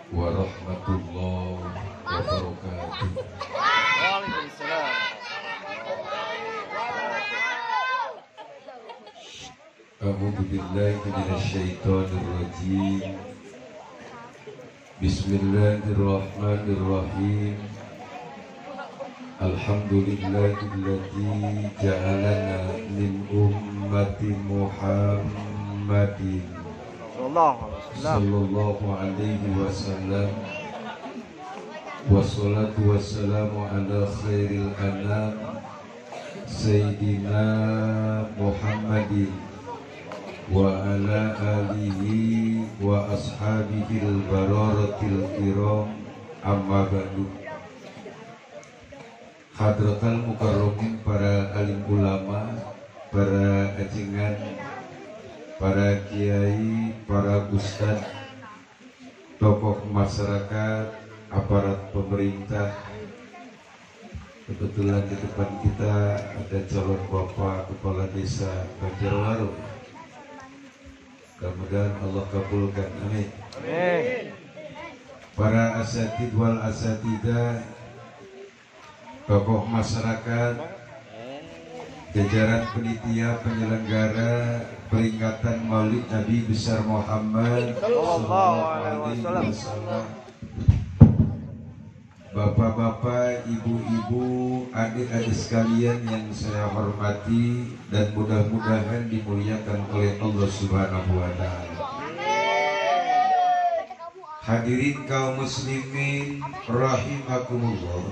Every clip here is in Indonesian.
warahmatullahi wabarakatuh. Waalaikumsalam. A'udzu billahi minasyaitonir rajim. Bismillahirrahmanirrahim. Alhamdulillahilladzi ja'alana min ummati Muhammadin sallallahu alaihi wasallam. Wassalatu wassalamu ala khairil anam Sayyidina Muhammadin wa ala alihi wa ashabihil bararatil kiram, amma ba'du. Hadratal mukarramin, para alim ulama, para ajengan, para kiai, para ustadz, tokoh masyarakat, aparat pemerintah. Kebetulan di depan kita ada calon bapak kepala desa Banjarwaru. Mudah-mudahan Allah kabulkan, amin. Para asatid wal asatidah, tokoh masyarakat, jajaran panitia penyelenggara peringatan Maulid Nabi besar Muhammad sallallahu alaihi wasallam, bapak-bapak, ibu-ibu, adik-adik sekalian yang saya hormati dan mudah-mudahan dimuliakan oleh Allah Subhanahu wa taala. Hadirin kaum muslimin rahimakumullah.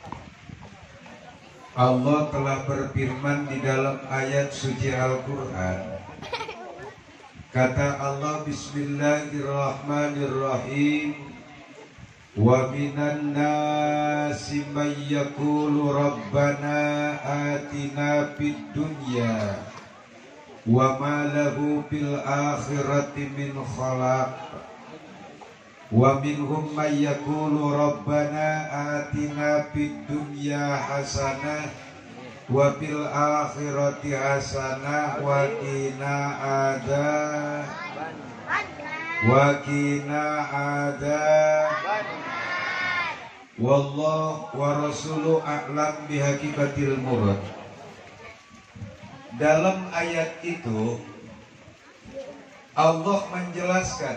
Allah telah berfirman di dalam ayat suci Al-Qur'an. Kata Allah, Bismillahirrahmanirrahim. Wa minan nasi may yaqulu rabbana atina fid dunya wa ma lahu fil akhirati min khalaq wa minhum may yaqulu rabbana atina fid dunya hasanah wa fil akhirati hasanah wa qina adzab. Wallahu wa rasuluhu a'lam bihaqikatil murad. Dalam ayat itu Allah menjelaskan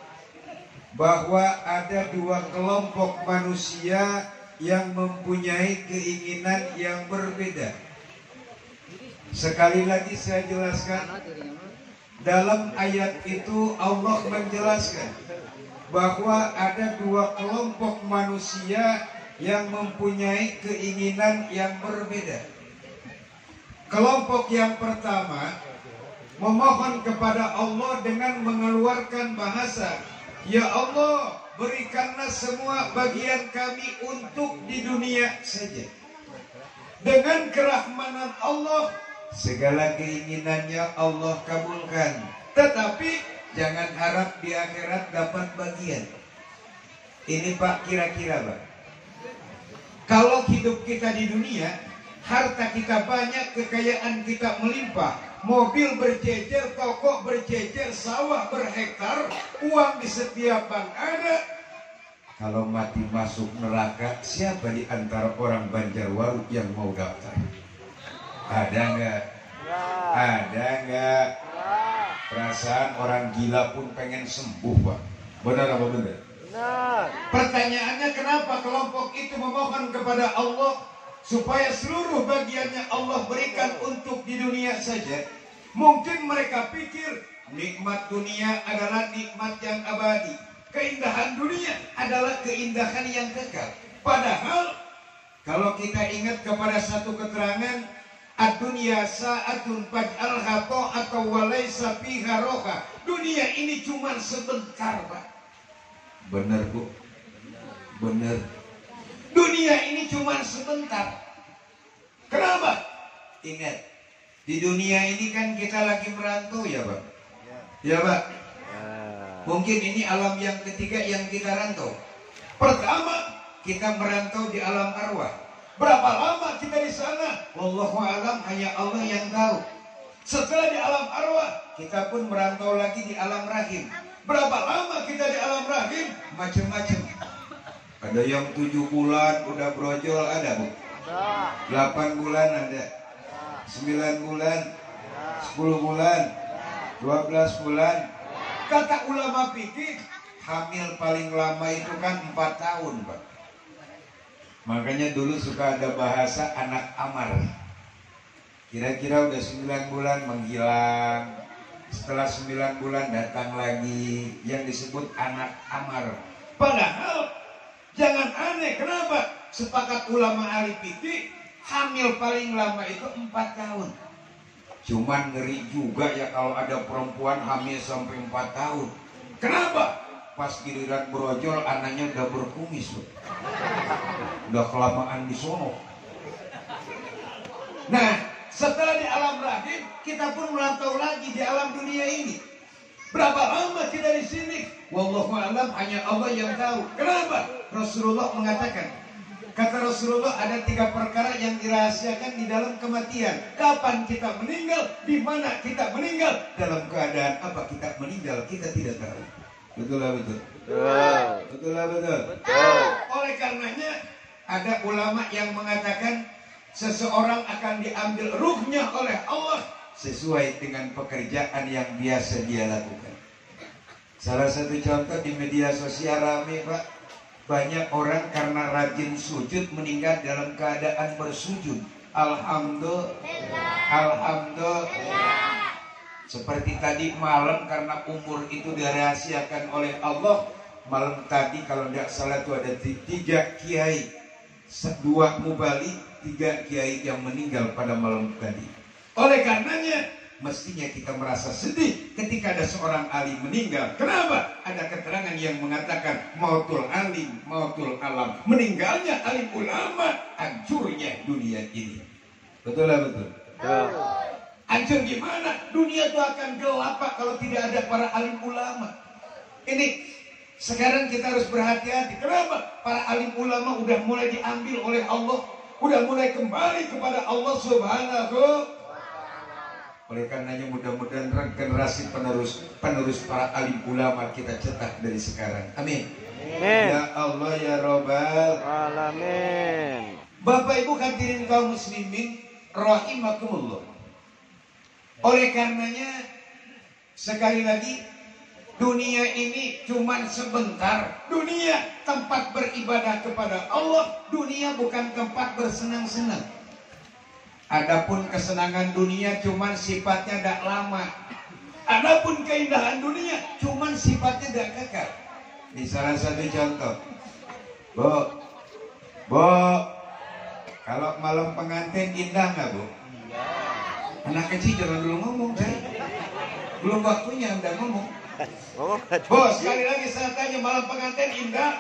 bahwa ada dua kelompok manusia yang mempunyai keinginan yang berbeda. Sekali lagi saya jelaskan, dalam ayat itu Allah menjelaskan bahwa ada dua kelompok manusia yang mempunyai keinginan yang berbeda. Kelompok yang pertama memohon kepada Allah dengan mengeluarkan bahasa, "Ya Allah, berikanlah semua bagian kami untuk di dunia saja." Dengan kerahmanan Allah, segala keinginannya Allah kabulkan. Tetapi jangan harap di akhirat dapat bagian. Ini Pak, kira-kira Pak, kalau hidup kita di dunia, harta kita banyak, kekayaan kita melimpah, mobil berjejer, toko berjejer, sawah berhektar, uang di setiap bank ada. Kalau mati masuk neraka, siapa di antara orang Banjarwaru yang mau daftar? Ada nggak? Ada nggak? Perasaan orang gila pun pengen sembuh, Pak. Benar apa benar? Benar. Pertanyaannya, kenapa kelompok itu memohon kepada Allah supaya seluruh bagiannya Allah berikan untuk di dunia saja? Mungkin mereka pikir nikmat dunia adalah nikmat yang abadi, keindahan dunia adalah keindahan yang kekal. Padahal kalau kita ingat kepada satu keterangan, ad-dunya sa'atun faj'alha ta'atan wa laysa fiha roha. Dunia ini cuma sebentar, Pak. Benar, Bu. Benar. Dunia ini cuma sebentar. Kenapa? Ingat, di dunia ini kan kita lagi merantau ya, Pak. Ya, Pak. Mungkin ini alam yang ketiga yang kita rantau. Pertama, kita merantau di alam arwah. Berapa lama kita di sana? Wallahu a'lam, hanya Allah yang tahu. Setelah di alam arwah, kita pun merantau lagi di alam rahim. Berapa lama kita di alam rahim? macam-macam. Ada yang 7 bulan udah brojol, ada Bu. 8 bulan ada. 9 bulan, 10 bulan, 12 bulan. Kata ulama fikih, hamil paling lama itu kan 4 tahun, Pak. Makanya dulu suka ada bahasa anak amar. Kira-kira udah 9 bulan menghilang. Setelah 9 bulan datang lagi, yang disebut anak amar. Padahal jangan aneh, kenapa? Sepakat ulama ahli fikih, hamil paling lama itu 4 tahun. Cuman ngeri juga ya kalau ada perempuan hamil sampai 4 tahun. Kenapa? Pas giliran brojol anaknya udah berkumis loh. Udah kelamaan di sono. Nah, setelah di alam rahim, kita pun merantau lagi di alam dunia ini. Berapa lama kita di sini? Wallahu a'lam, hanya Allah yang tahu. Kenapa? Rasulullah mengatakan, kata Rasulullah, ada 3 perkara yang dirahasiakan di dalam kematian. Kapan kita meninggal? Di mana kita meninggal? Dalam keadaan apa kita meninggal? Kita tidak tahu. Betul lah betul. Betul lah betul. Oleh karenanya ada ulama yang mengatakan seseorang akan diambil ruhnya oleh Allah sesuai dengan pekerjaan yang biasa dia lakukan. Salah satu contoh di media sosial rame, Pak. Banyak orang karena rajin sujud meninggal dalam keadaan bersujud. Alhamdulillah. Alhamdulillah. Seperti tadi malam karena umur itu dirahasiakan oleh Allah. Malam tadi kalau tidak salah itu ada 3 kiai, 2 mubalik, 3 kiai yang meninggal pada malam tadi. Oleh karenanya mestinya kita merasa sedih ketika ada seorang alim meninggal. Kenapa? Ada keterangan yang mengatakan mautul alim, mautul alam. Meninggalnya alim ulama, hancurnya dunia ini. Betul lah betul. Hancur gimana? Dunia itu akan gelap Pak kalau tidak ada para alim ulama. Ini sekarang kita harus berhati-hati. Kenapa? Para alim ulama udah mulai diambil oleh Allah, udah mulai kembali kepada Allah Subhanahu. Oleh karenanya mudah-mudahan generasi penerus para alim ulama kita cetak dari sekarang. Amin. Ya Allah ya Rabbal Alamin. Bapak Ibu hadirin kaum muslimin rahimakumullah. Oleh karenanya sekali lagi dunia ini cuma sebentar. Dunia tempat beribadah kepada Allah. Dunia bukan tempat bersenang-senang. Adapun kesenangan dunia cuma sifatnya tidak lama. Adapun keindahan dunia cuma sifatnya tidak kekal. Ini salah satu contoh. Bu, kalau malam pengantin indah nggak Bu? Anak kecil jangan dulu ngomong, belum waktunya udah ngomong. Bos, sekali lagi saya tanya, malam pengantin indah?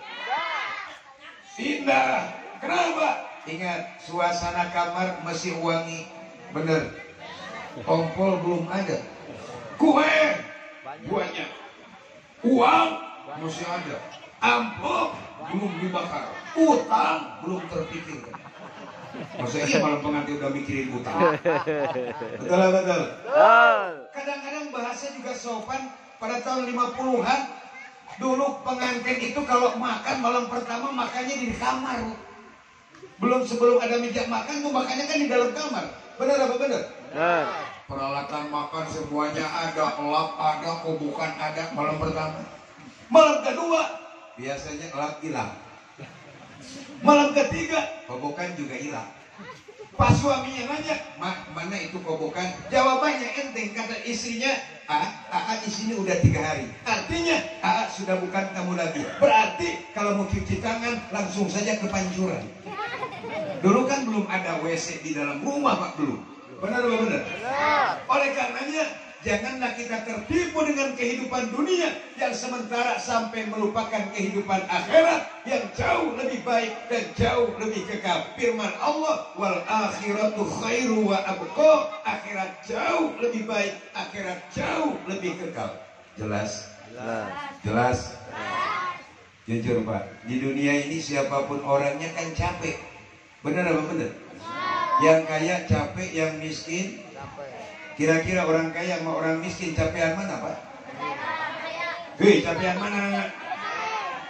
Indah. Kenapa? Ingat, suasana kamar masih wangi. Bener. Kompol belum ada. Kue banyak. Uang masih ada. Amplop belum dibakar. Utang belum terpikirkan. Maksudnya malam pengantin udah mikirin utang. Betul lah betul. Kadang-kadang bahasa juga sopan. Pada tahun 50-an dulu pengantin itu kalau makan malam pertama makannya di kamar. Belum sebelum ada meja makan tuh makannya kan di dalam kamar. Benar apa benar? Peralatan makan semuanya ada, lap ada, kobukan ada malam pertama. Malam kedua biasanya lap hilang. Malam ketiga kobokan juga hilang. Pas suaminya nanya, mana itu kobokan? Jawabannya enteng, kata istrinya, di sini udah 3 hari. Artinya sudah bukan kamu lagi. Berarti kalau mau cuci tangan langsung saja ke pancuran. Dulu kan belum ada WC di dalam rumah Pak dulu. Benar apa benar? Oleh karenanya janganlah kita tertipu dengan kehidupan dunia yang sementara sampai melupakan kehidupan akhirat yang jauh lebih baik dan jauh lebih kekal. Firman Allah, wal akhiratu khairu wa abqa. Akhirat jauh lebih baik, akhirat jauh lebih kekal. Jelas? Jelas? Jujur Pak, di dunia ini siapapun orangnya kan capek. Benar apa benar? Yang kaya capek, yang miskin. Kira-kira orang kaya sama orang miskin capean mana Pak? Hei, capean mana?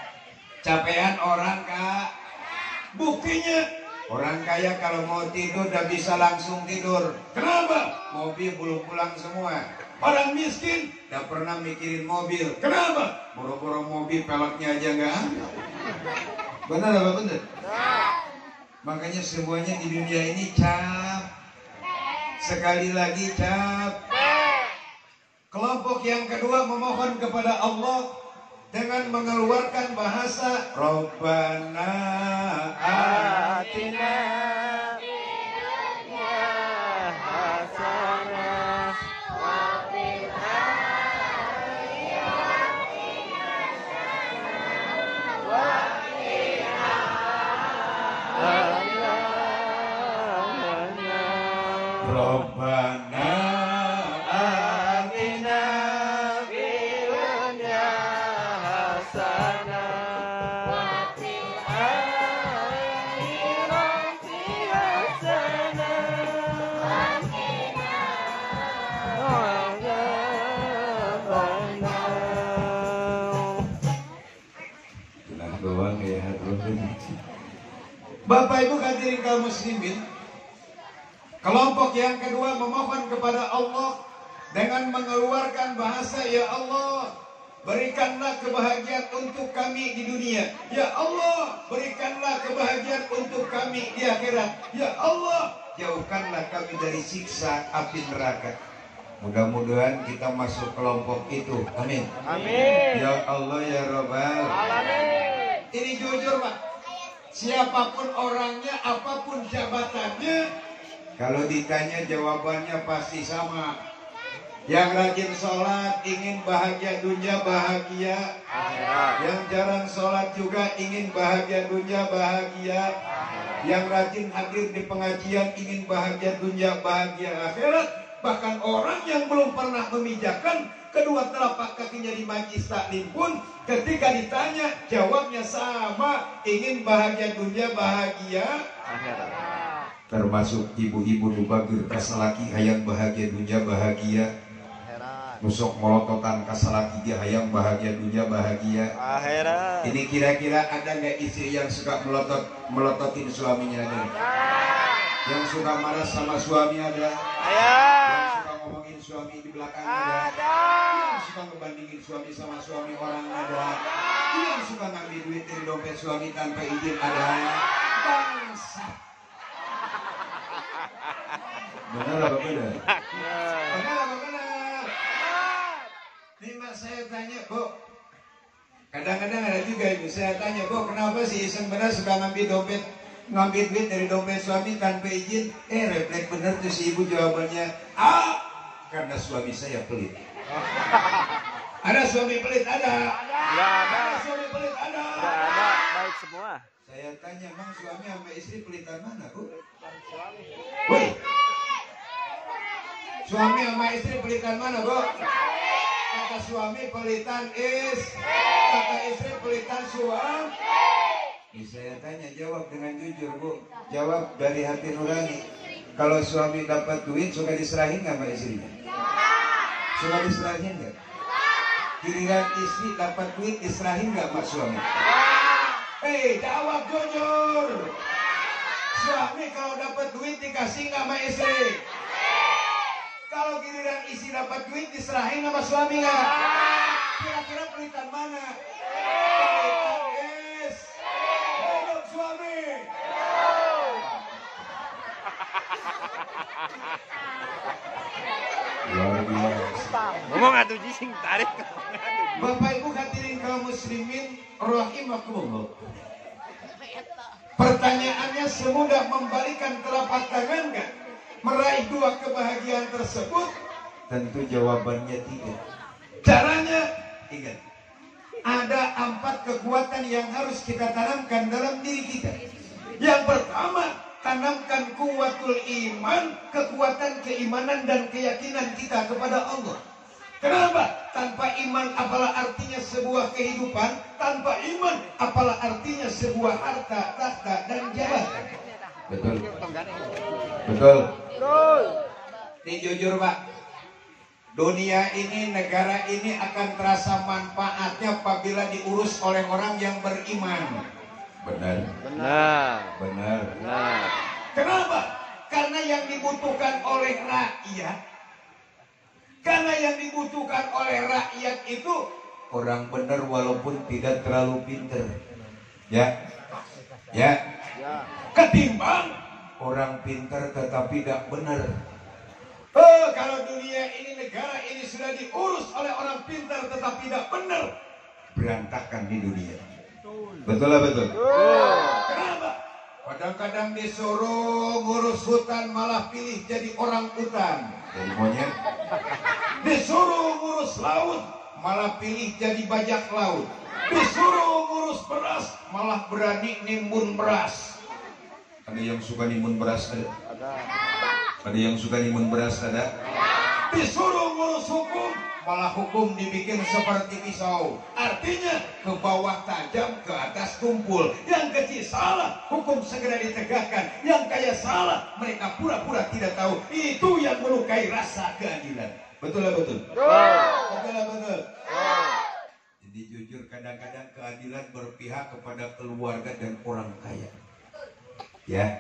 Capean orang Kak. Buktinya orang kaya kalau mau tidur udah bisa langsung tidur. Kenapa? Mobil belum pulang semua. Orang miskin gak pernah mikirin mobil. Kenapa? Boro-boro mobil peleknya aja nggak ada. Benar apa benar? Makanya semuanya di dunia ini cap. Sekali lagi cap. Kelompok yang kedua memohon kepada Allah dengan mengeluarkan bahasa Rabbana atina hasanah wa fil Rabbana atina fid dunya hasanah wa fil akhirati hasanah wa qina adzabannar. Tenang doang ya. Bapak Ibu hadirin kaum muslimin, kelompok yang kedua memohon kepada Allah dengan mengeluarkan bahasa, ya Allah, berikanlah kebahagiaan untuk kami di dunia. Ya Allah, berikanlah kebahagiaan untuk kami di akhirat. Ya Allah, jauhkanlah kami dari siksa api neraka. Mudah-mudahan kita masuk kelompok itu. Amin. Amin. Ya Allah ya Rabbal Alamin. Ini jujur Pak, siapapun orangnya, apapun jabatannya, kalau ditanya jawabannya pasti sama. Yang rajin sholat ingin bahagia dunia bahagia, yang jarang sholat juga ingin bahagia dunia bahagia, yang rajin hadir di pengajian ingin bahagia dunia bahagia akhirat. Bahkan orang yang belum pernah memijakan kedua telapak kakinya di majlis taklim pun ketika ditanya jawabnya sama, ingin bahagia dunia bahagia Akhirat. termasuk ibu-ibu nubagir kasalaki hayang bahagia dunia bahagia, nusuk molototan kasalaki dia hayang bahagia dunia bahagia Akhirat. Ini kira-kira ada nggak istri yang suka melototin suaminya ada? Yang suka marah sama suami ada? Yang suka ngomongin suami di belakang ada? Yang suka ngebandingin suami sama suami orang ada? Yang suka ngambil duit dari dompet suami tanpa izin ada? Bangsa. Benar apa benar? Benar apa benar? Nih mak saya tanya, Bu. Kadang-kadang ada juga ibu saya tanya, Bu, kenapa sih iseng benar suka ngambil duit dari dompet suami tanpa izin? Refleks bener tuh si ibu jawabannya, karena suami saya pelit. Ada suami pelit? Ada. Ada suami pelit? Ada. Baik semua. Saya tanya, Mang, suami sama istri pelitan mana, Bu? Woi, suami sama istri pelitan mana, Bu? Kata suami pelitan kata istri pelitan suami. Ini saya tanya, jawab dengan jujur, Bu. Jawab dari hati nurani. Kalau suami dapat duit, suka diserahin nggak sama istrinya? Suka diserahin nggak? Giliran istri dapat duit, diserahin nggak sama suami? Jawab jujur. Suami kalau dapat duit dikasih nggak sama istri? Kalau giliran istri dapat duit, diserahin sama suami nggak? Kira-kira pelitan mana? Pelitan hidup suami. Luar biasa. Ngomong atuh jising tarik. Bapak Ibu hadirin kaum muslimin rahimakumullah. Pertanyaannya semudah membalikan telapak tangan nggak? Meraih dua kebahagiaan tersebut? Tentu jawabannya tidak. Caranya ingat, ada 4 kekuatan yang harus kita tanamkan dalam diri kita. Yang pertama, tanamkan kuwatul iman, kekuatan keimanan dan keyakinan kita kepada Allah. Kenapa? Tanpa iman apalah artinya sebuah kehidupan, tanpa iman apalah artinya sebuah harta, tahta dan jabatan. Betul. Betul. Ini jujur Pak. Dunia ini, negara ini akan terasa manfaatnya apabila diurus oleh orang yang beriman. Benar. Benar. Benar. Benar. Kenapa? Karena yang dibutuhkan oleh rakyat, itu orang benar walaupun tidak terlalu pinter. Ya. Ketimbang orang pintar tetapi tidak benar. Kalau dunia ini, negara ini sudah diurus oleh orang pintar tetapi tidak benar, berantakan di dunia. Betul lah, betul. Kenapa? Kadang-kadang disuruh ngurus hutan malah pilih jadi orang hutan, jadi monyet. Disuruh ngurus laut malah pilih jadi bajak laut. Disuruh ngurus beras malah berani nimbun beras. Ada yang suka nimbun beras? Ada yang suka nimbun beras? Ada? Disuruh ngurus hukum malah hukum dibikin seperti pisau. Artinya ke bawah tajam, ke atas tumpul. Yang kecil salah, hukum segera ditegakkan. Yang kaya salah, mereka pura-pura tidak tahu. Itu yang melukai rasa keadilan. Betul lah, betul. Betul lah, betul. Jadi jujur, kadang-kadang keadilan berpihak kepada keluarga dan orang kaya. Ya.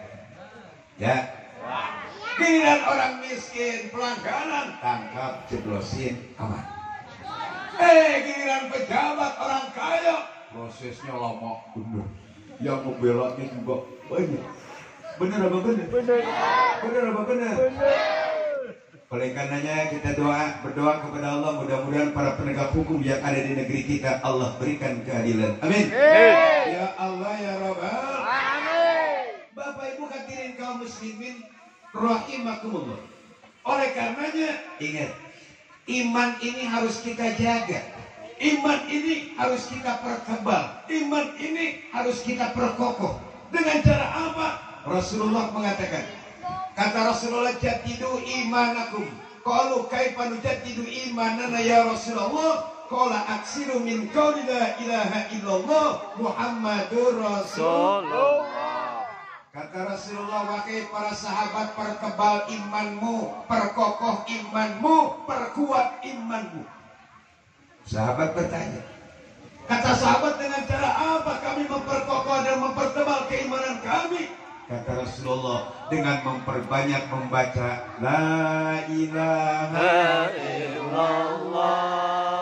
Giliran orang miskin, pelanggaran, tangkap, jeblosin, aman. Giliran pejabat, orang kaya, prosesnya lama, bener. Yang membelanya juga banyak. Bener apa bener? Bener apa bener? Oleh karenanya kita berdoa kepada Allah, mudah-mudahan para penegak hukum yang ada di negeri kita Allah berikan keadilan. Amin. Ya Allah ya Rabbal. Bapak Ibu hadirin kaum muslimin rahimakumullah. Oleh karenanya ingat, iman ini harus kita jaga. Iman ini harus kita pertebal. Iman ini harus kita perkokoh. Dengan cara apa? Rasulullah mengatakan, kata Rasulullah, jadidu imanakum. Qalu kaifa nujaddidu imanana ya Rasulullah? Qala aksiru min qauli la ilaha illallah Muhammadur Rasulullah. Kata Rasulullah, wahai para sahabat, pertebal imanmu, perkokoh imanmu, perkuat imanmu. Sahabat bertanya, kata sahabat, dengan cara apa kami memperkokoh dan mempertebal keimanan kami? Kata Rasulullah, dengan memperbanyak membaca La ilaha illallah.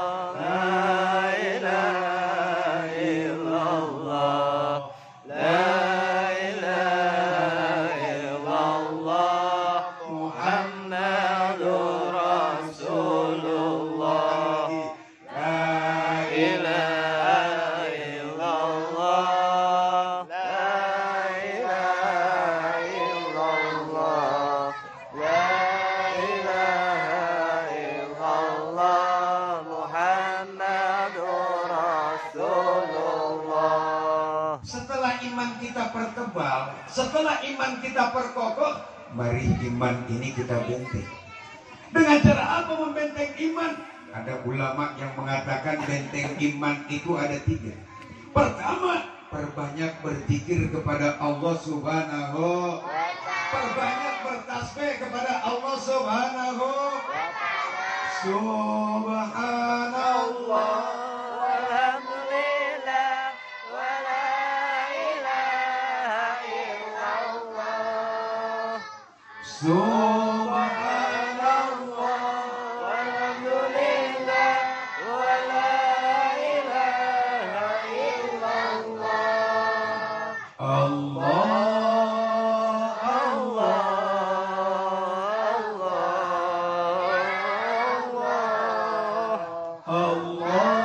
Setelah iman kita perkokoh, mari iman ini kita benteng. Dengan cara apa membenteng iman? Ada ulama yang mengatakan benteng iman itu ada 3. Pertama, perbanyak berzikir kepada Allah Subhanahu. Perbanyak bertasbih kepada Allah Subhanahu. Subhanallah. Subhanallah walhamdulillah wa la ilaha illallah. Allah Allah Allah Allah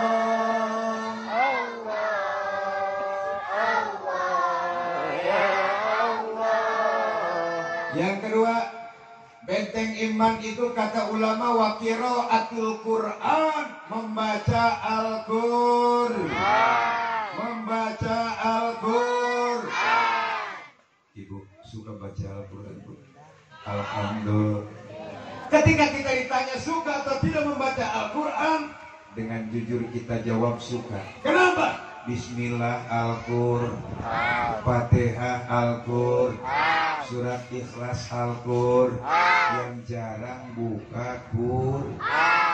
Yang kedua, benteng iman itu kata ulama wa qiraatul Quran, membaca Al-Qur'an. Membaca Al-Qur'an. Ibu suka baca Al-Qur'an, Bu? Alhamdulillah. Ketika kita ditanya suka atau tidak membaca Al-Qur'an, dengan jujur kita jawab suka. Kenapa? Bismillah Al-Qur'an, Fatihah Al-Qur'an, surat Ikhlas Al-Qur'an, yang jarang buka Qur'an.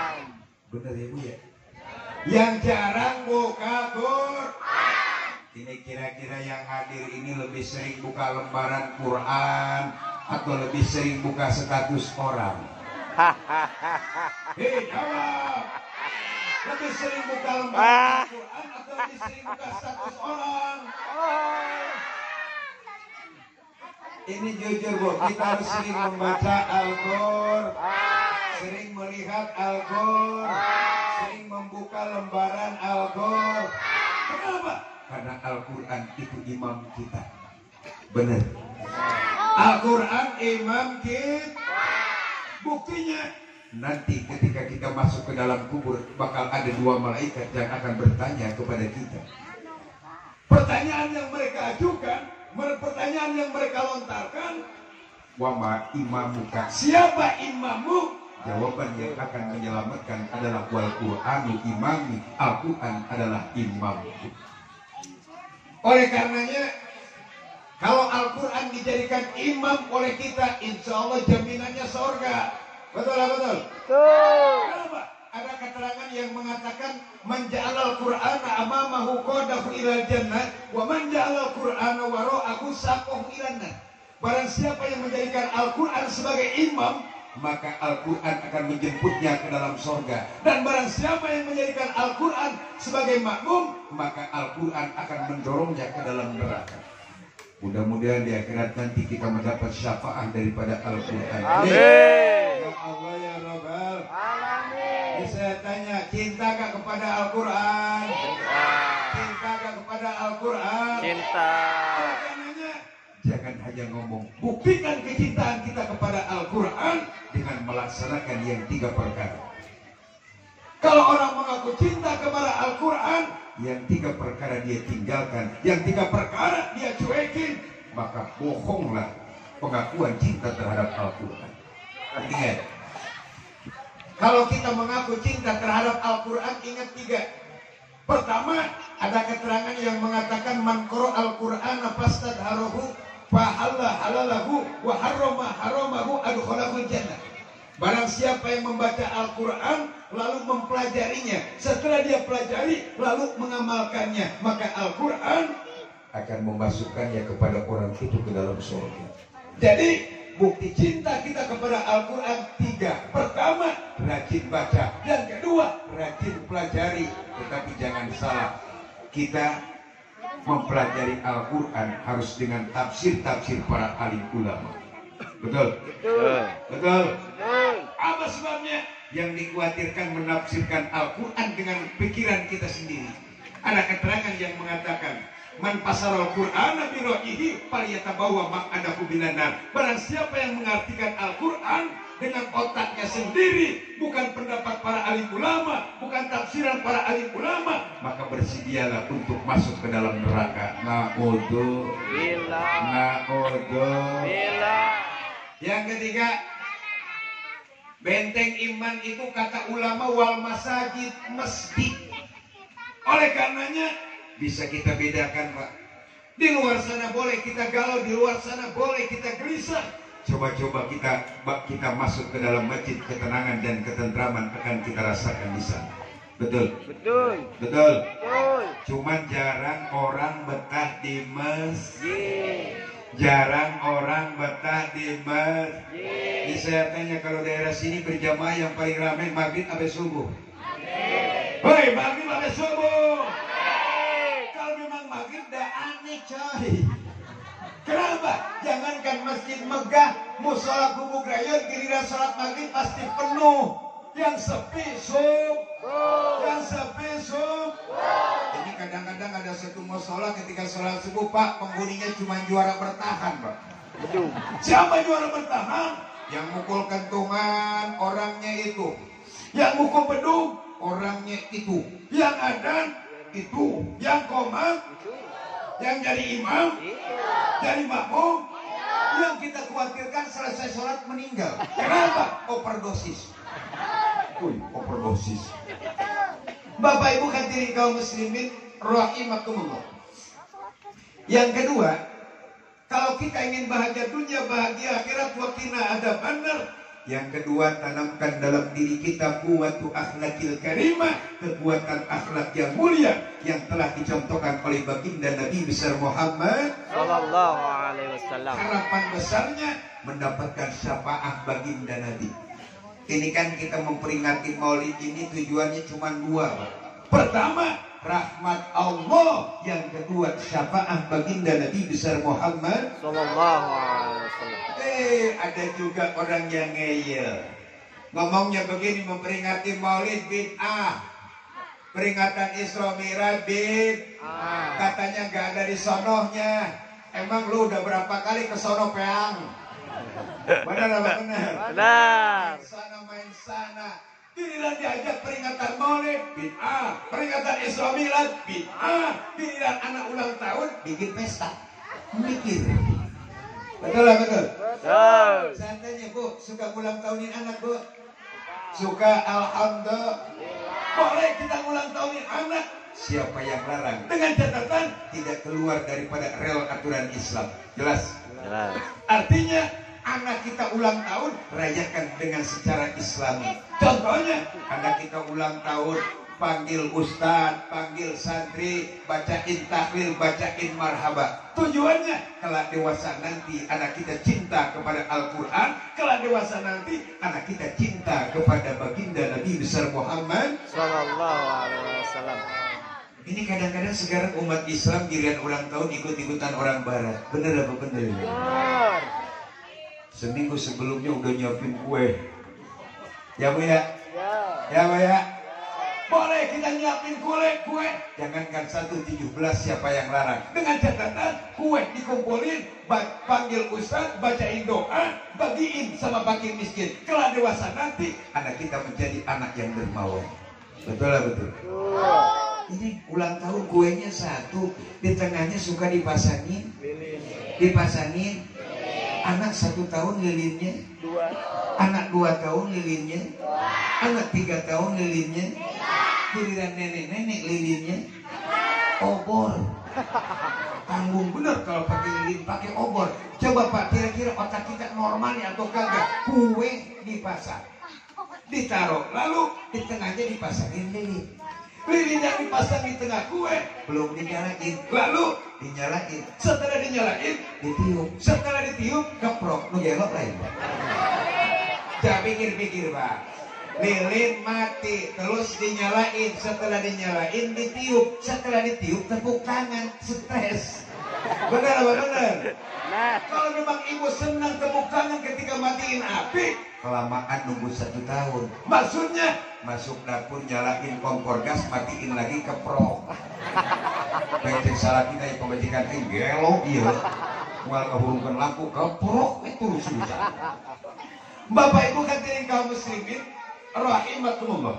Bener ya Bu ya? Yang jarang buka Quran. Ini kira-kira yang hadir ini lebih sering buka lembaran Quran atau lebih sering buka status orang? Hei, jawab. Lebih sering buka lembaran Quran atau lebih sering buka status orang? Ini jujur Bu, kita harus sering membaca Al-Qur'an, sering melihat Al-Qur'an, sering membuka lembaran Al-Qur'an. Kenapa? Karena Al-Quran itu imam kita. Benar. Al-Quran imam kita. Buktinya nanti ketika kita masuk ke dalam kubur bakal ada dua malaikat yang akan bertanya kepada kita. Pertanyaan yang mereka ajukan, pertanyaan yang mereka lontarkan, wama imamuka, siapa imammu? Jawaban yang akan menyelamatkan adalah wal Qur'anu imami, Al-Quran adalah imamku. Oleh karenanya, kalau Al-Quran dijadikan imam oleh kita, insya Allah jaminannya surga. Betul lah, betul? Betul. Kenapa? Ada keterangan yang mengatakan man ja'alal Qur'ana amamahu qadahu ilal jannah wa man ja'alal Qur'ana wara'ahu saqahu ilan nar. Barang siapa yang menjadikan Al-Quran sebagai imam, maka Al-Quran akan menjemputnya ke dalam sorga. Dan barang siapa yang menjadikan Al-Quran sebagai makmum, maka Al-Quran akan mendorongnya ke dalam neraka. Mudah-mudahan di akhirat nanti kita mendapat syafaat daripada Al-Quran. Amin. Ya Allah ya Rabbal Alamin. Ini saya tanya, cinta gak kepada Al-Quran? Cinta gak kepada Al-Quran? Cinta. Jangan hanya ngomong, buktikan kecintaan kita kepada Al-Quran dengan melaksanakan yang 3 perkara. Kalau orang mengaku cinta kepada Al-Quran, yang 3 perkara dia tinggalkan, yang 3 perkara dia cuekin, maka bohonglah pengakuan cinta terhadap Al-Quran. Ingat, kalau kita mengaku cinta terhadap Al-Quran, ingat 3. Pertama, ada keterangan yang mengatakan man qara Al-Qur'ana fastadharahu fahalla halalahu wa harrama haramahu adkhalahul jannah. Barang siapa yang membaca Al-Quran lalu mempelajarinya, setelah dia pelajari lalu mengamalkannya, maka Al-Quran akan memasukkannya kepada orang itu ke dalam surga. Jadi bukti cinta kita kepada Al-Quran 3. Pertama, rajin baca. Yang kedua, rajin pelajari. Tetapi jangan salah, kita mempelajari Al-Quran harus dengan tafsir-tafsir para alim ulama. Betul? Betul. Betul? Betul. Apa sebabnya? Yang dikhawatirkan menafsirkan Al-Quran dengan pikiran kita sendiri. Ada keterangan yang mengatakan man pasarul Qur'ana bi ra'yihi falyatabawa maq'adahu minan nar. Barang siapa yang mengartikan Al-Qur'an dengan otaknya sendiri, bukan pendapat para alim ulama, bukan tafsiran para alim ulama, maka bersedialah untuk masuk ke dalam neraka. Na'udzubillah. Yang ketiga, benteng iman itu kata ulama wal masajid, masjid. Oleh karenanya bisa kita bedakan, Pak. Di luar sana boleh kita galau, di luar sana boleh kita gelisah. Coba-coba kita masuk ke dalam masjid, ketenangan dan ketentraman akan kita rasakan di sana. Betul? Betul. Betul. Betul. Cuman jarang orang betah di masjid. Jarang orang betah di masjid. Ini saya tanya, kalau daerah sini berjamaah yang paling ramai maghrib sampai subuh. Hei, maghrib sampai subuh. Kalau memang maghrib dah aneh coy. Kenapa? Jangankan masjid megah, musola Kubu Grayot, giliran sholat maghrib pasti penuh. Yang sepi sub, yang sepi sub. Ini kadang-kadang ada satu musola ketika sholat subuh, Pak, penghuninya cuma juara bertahan, Pak. Betul. Siapa juara bertahan? Yang mukul kentungan orangnya itu, yang mukul bedung orangnya itu, yang adan itu, yang komat, yang jadi imam, jadi makmum. Yang kita khawatirkan selesai sholat meninggal. Kenapa? Overdosis. Overdosis. Bapak Ibu hadirin kaum muslimin rahimakumullah. Yang kedua, kalau kita ingin bahagia dunia, bahagia akhirat, wakina ada benar, Yang kedua, tanamkan dalam diri kita kuwatu akhlakil karimah, kekuatan akhlak yang mulia yang telah dicontohkan oleh baginda Nabi besar Muhammad Sallallahu alaihi wasallam. Harapan besarnya mendapatkan syafaat baginda Nabi. Ini kan kita memperingati Maulid ini tujuannya cuma dua, Pak. Pertama, rahmat Allah. Yang kedua, syafaat baginda Nabi besar Muhammad Sallallahu alaihi wasallam. Ada juga orang yang ngeyel. Ngomongnya begini, memperingati Maulid bid'ah. Peringatan Isra Mi'raj bid'ah. Katanya gak ada di sonohnya. Emang lu udah berapa kali ke sono peang? Benar apa benar? Benar. Main sana main sana. Giliran diajak peringatan Maulid bid'ah, peringatan Isra Mi'raj bid'ah, giliran anak ulang tahun bikin pesta. Mikir. Betul lah, betul. Betul. Seandainya Bu suka ulang tahunin anak, Bu, suka, alhamdulillah, boleh kita ulang tahunin anak. Siapa yang larang? Dengan catatan tidak keluar daripada rel aturan Islam. Jelas? Jelas. Artinya anak kita ulang tahun, rayakan dengan secara Islami. Contohnya, anak kita ulang tahun, panggil ustadz, panggil santri, bacain tahlil, bacain marhaba. Tujuannya, kalau dewasa nanti anak kita cinta kepada Al-Quran, kalau dewasa nanti anak kita cinta kepada baginda Nabi besar Muhammad Sallallahu alaihi wasallam. Ini kadang-kadang sekarang umat Islam giliran ulang tahun ikut-ikutan orang Barat. Bener apa bener? Benar. Seminggu sebelumnya udah nyiapin kue. Ya Bu ya? Ya. Ya Bu ya? Boleh kita nyiapin kue. Jangankan 1.17 siapa yang larang. Dengan catatan kue dikumpulin, panggil ustaz, bacain doa, bagiin sama fakir miskin. Kalau dewasa nanti anak kita menjadi anak yang dermawan. Betul lah betul. Ini ulang tahun kuenya satu, di tengahnya suka dipasangin. Anak 1 tahun lilinnya, anak 2 tahun lilinnya, anak 3 tahun lilinnya, giliran nenek-nenek lilinnya, obor. Tanggung bener kalau pakai lilin, pakai obor. Coba Pak, kira-kira otak kita normal ya atau kagak? Kue dipasang, ditaruh, lalu di tengahnya dipasangin lilin. Lilin yang dipasang di tengah kue belum dinyalain, lalu dinyalain. Setelah dinyalain, ditiup. Setelah ditiup, keprok. Nu gelok lain, Pak. Jangan pikir-pikir, Pak. Lilin mati, terus dinyalain. Setelah dinyalain, ditiup. Setelah ditiup, tepuk tangan, stres. Benar apa benar? Nah. Kalau memang ibu senang tepuk tangan ketika matiin api, kelamaan nunggu 1 tahun. Maksudnya masuk dapur, nyalain kompor gas, matiin lagi, keprok. Pencet salah kita yang pembajikan gelo iya. Mual kehurungkan lampu, keprok itu susah. Bapak Ibu hadirin kaum muslimin rahimakumullah.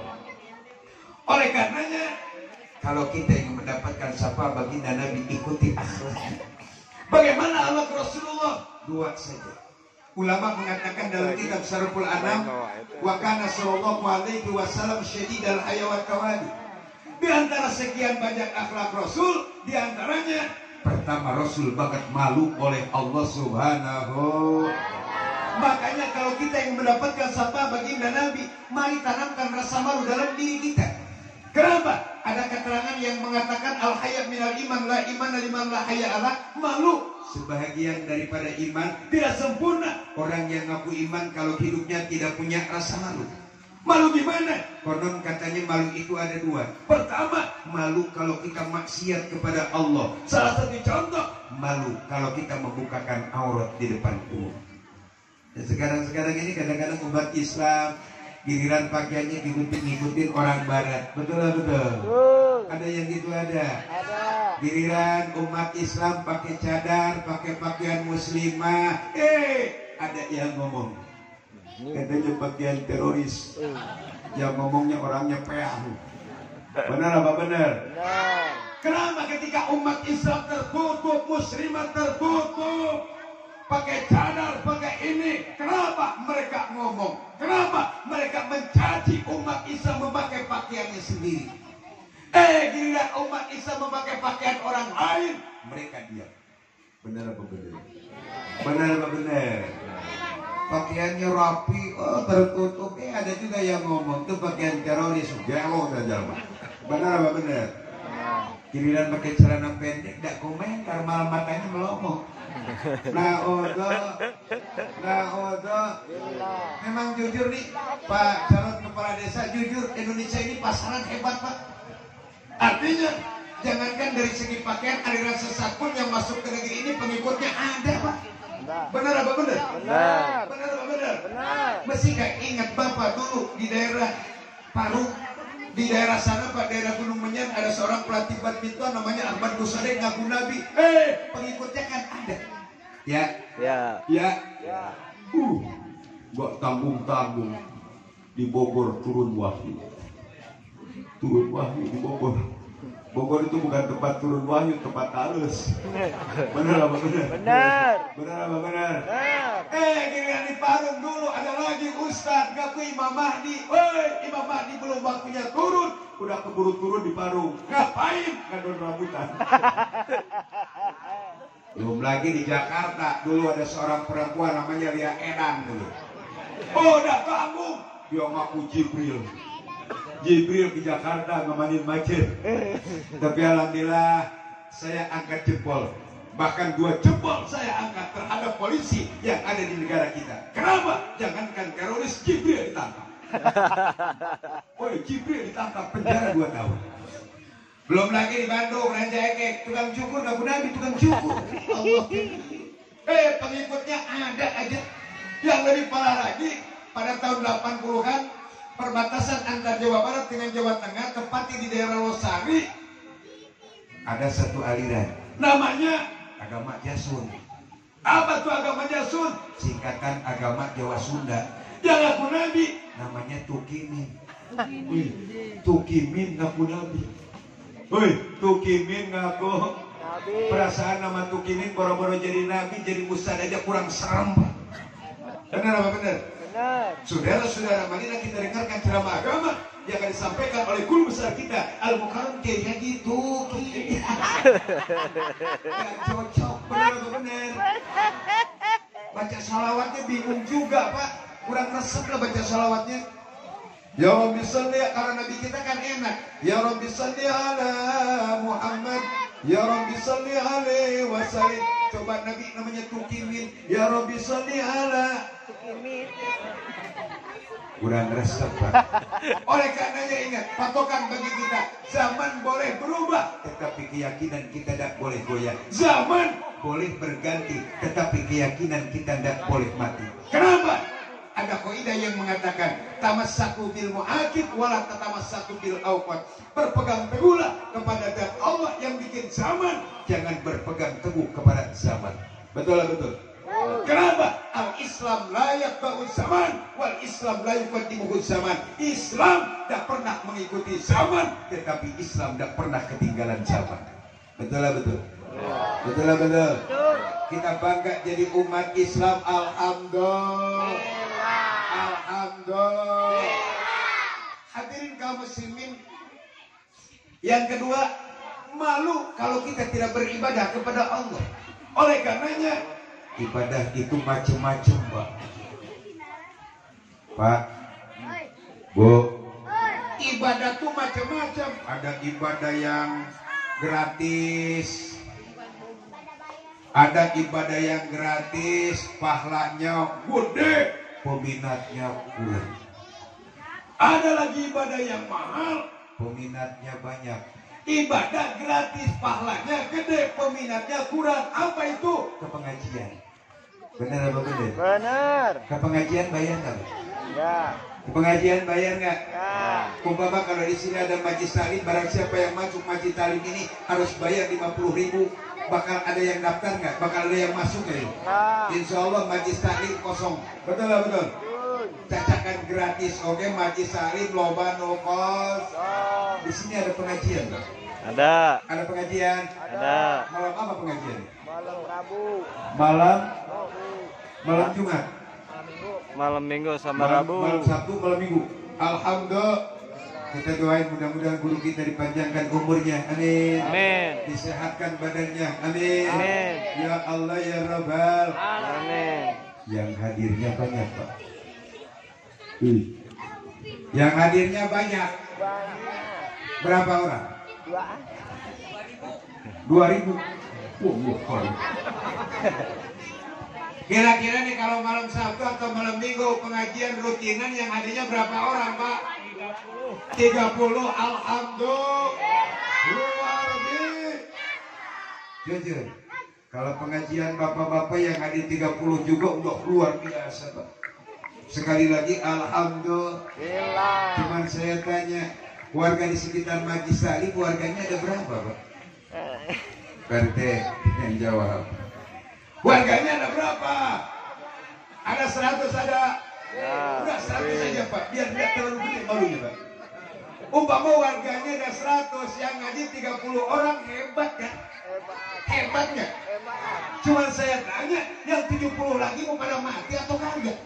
Oleh karenanya, kalau kita ingin mendapatkan syafaat baginda Nabi, ikuti akhlaknya. Bagaimana akhlak Rasulullah? 2 saja. Ulama mengatakan dalam kitab Syarhul Anam, wa kana sallallahu alaihi wasallam syadidal haya wa tawadi. Di antara sekian banyak akhlak Rasul, di antaranya pertama, Rasul banget malu oleh Allah Subhanahu. Makanya kalau kita ingin mendapatkan syafaat baginda Nabi, mari tanamkan rasa malu dalam diri kita. Kenapa? Ada keterangan yang mengatakan al-haya minal iman, la iman liman la haya ala. Malu sebahagian daripada iman, tidak sempurna orang yang ngaku iman kalau hidupnya tidak punya rasa malu. Malu gimana? Konon katanya malu itu ada 2. Pertama, malu kalau kita maksiat kepada Allah. Salah satu contoh, malu kalau kita membukakan aurat di depan umum. Dan sekarang ini kadang-kadang umat Islam giliran pakaiannya ngikutin orang Barat. Betul lah betul. Ada yang gitu ada. Giliran umat Islam pakai cadar, pakai pakaian muslimah, ada yang ngomong katanya pakaian teroris. Yang ngomongnya orangnya peang. Benar apa benar? Benar. Kenapa ketika umat Islam tertutup, muslimah tertutup, pakai cadar, pakai ini, kenapa mereka ngomong? Kenapa mereka mencaci umat Islam memakai pakaiannya sendiri? Giliran umat Islam memakai pakaian orang lain, mereka diam. Benar apa benar? Benar apa benar? pakaiannya rapi, tertutup. Ada juga yang ngomong tuh pakaian teroris, gelo saja mah. Benar apa benar? Giliran pakai celana pendek, tidak komentar, malah matanya melomong. Nah odo, memang jujur nih Pak calon kepala desa, jujur Indonesia ini pasaran hebat Pak. Artinya jangankan dari segi pakaian, aliran sesat pun yang masuk ke negeri ini pengikutnya ada Pak. Benar apa benar? Benar. Benar apa benar? Benar. Mesti gak ingat Bapak dulu di daerah Parung, di daerah sana Pak, daerah Gunung Menyan, ada seorang pelatih badminton namanya Ahmad Gusade ngaku Nabi. Pengikutnya kan ada. Ya. Gak tanggung-tanggung di Bogor turun wahyu di Bogor. Bogor itu bukan tempat turun wahyu, tempat halus. Benar apa benar? Benar. Benar apa benar? Benar. Giliran di Parung dulu ada lagi Ustadz ngaku Imam Mahdi. Imam Mahdi belum waktunya turun, udah keburu turun di Parung. Ngapain? Ngadon rambutan. Belum lagi di Jakarta dulu ada seorang perempuan namanya Lia Edan dulu. Udah tanggung, dia ngaku Jibril ke Jakarta ngamanin macet. Tapi alhamdulillah saya angkat jempol. Bahkan 2 jempol saya angkat terhadap polisi yang ada di negara kita. Kenapa? Jangankan teroris, Jibril ditangkap. Jibril ditangkap, penjara 2 tahun. Belum lagi di Bandung, Raja Ekek, tukang cukur, ngaku Nabi, tukang cukur. Allah. Pengikutnya ada aja. Yang lebih parah lagi, pada tahun 80-an, perbatasan antara Jawa Barat dengan Jawa Tengah, tepatnya di daerah Losari, ada satu aliran. Namanya agama Jasun. Apa tuh agama Jasun? Singkatan agama Jawa Sunda. Yang ngaku Nabi, namanya Tukimin. Tukimin ngaku Nabi. Tukimin ngaku Nabi. Perasaan nama Tukimin boro-boro jadi Nabi, jadi ustad aja kurang serem. Benar apa benar? Benar. Saudara-saudara, marilah kita dengarkan ceramah agama yang akan disampaikan oleh guru besar kita Al-Mukarram Kiai Haji Tuki. Gak cocok, benar apa benar? Baca salawatnya bingung juga Pak, kurang resep lah baca salawatnya. Ya Rabbi salli, karena Nabi kita kan enak. Ya Rabbi salli ala Muhammad, Ya Rabbi salli alaihi wasallim. Coba Nabi namanya Tukimin. Ya Rabbi salli ala Tukimin. Kurang resep Pak. Oleh karenanya ingat, patokan bagi kita, zaman boleh berubah, tetapi keyakinan kita tidak boleh goyah. Zaman boleh berganti, tetapi keyakinan kita tidak boleh mati. Kenapa? Ada kaidah yang mengatakan tamassaku bil mu'akid wala tatamassaku bil awqat. Berpegang teguhlah kepada zat Allah yang bikin zaman, jangan berpegang teguh kepada zaman. Betul lah betul. Kenapa? Al-Islam layak ba'u zaman wal Islam layak yuqaddimuhu zaman. Islam tak pernah mengikuti zaman, tetapi Islam tak pernah ketinggalan zaman. Betul lah betul. Betul lah betul. Kita bangga jadi umat Islam. Alhamdulillah. Alhamdulillah. Hadirin kaum muslimin. Yang kedua, malu kalau kita tidak beribadah kepada Allah. Oleh karenanya ibadah itu macam-macam, Pak. Pak, Bu, ibadah itu macam-macam. Ada ibadah yang gratis, ada ibadah yang gratis, pahalanya gede, peminatnya kurang. Ada lagi ibadah yang mahal, peminatnya banyak. Ibadah gratis, pahalanya gede, peminatnya kurang. Apa itu? Ke pengajian. Benar apa benar? Benar. Ke pengajian bayar nggak? Ya. Ke pengajian bayar nggak? Ya. Umpama kalau di sini ada majlis taklim, barang siapa yang masuk majlis taklim ini harus bayar 50.000. Bakal ada yang daftar nggak? Bakal ada yang masuk nggak? Insya Allah majlis taklim kosong. Betul lah betul? Cacakan gratis, oke, majlis taklim loba no cost. Di sini ada pengajian, Pak? Ada. Ada pengajian? Ada. Malam apa pengajian? Malam Rabu. Malam Jumat. Malam Minggu sama Rabu. Malam Sabtu, malam Minggu. Alhamdulillah. Kita doain mudah-mudahan guru kita dipanjangkan umurnya. Amin. Amin. Disehatkan badannya. Amin. Amin. Ya Allah ya Rabbal. Amin. Yang hadirnya banyak, Pak. Yang hadirnya banyak. Berapa orang? 2.000. Kira-kira nih kalau malam Sabtu atau malam Minggu pengajian rutinan yang hadirnya berapa orang, Pak? 30. Alhamdulillah. Luar biasa. Jujur, kalau pengajian bapak-bapak yang hadir 30 juga udah luar biasa, Pak. Sekali lagi alhamdulillah. Cuman saya tanya, warga di sekitar Majlis Salim warganya ada berapa, Pak? RT yang jawab. Warganya ada berapa? Ada 100 ada. Udah 100 saja, Pak. Biar tidak terlalu gede malunya, Pak. Umpama warganya ada 100, yang ngaji 30 orang, hebat kan? Hebat nggak? Cuman saya tanya, yang 70 lagi mau pada mati atau kagak?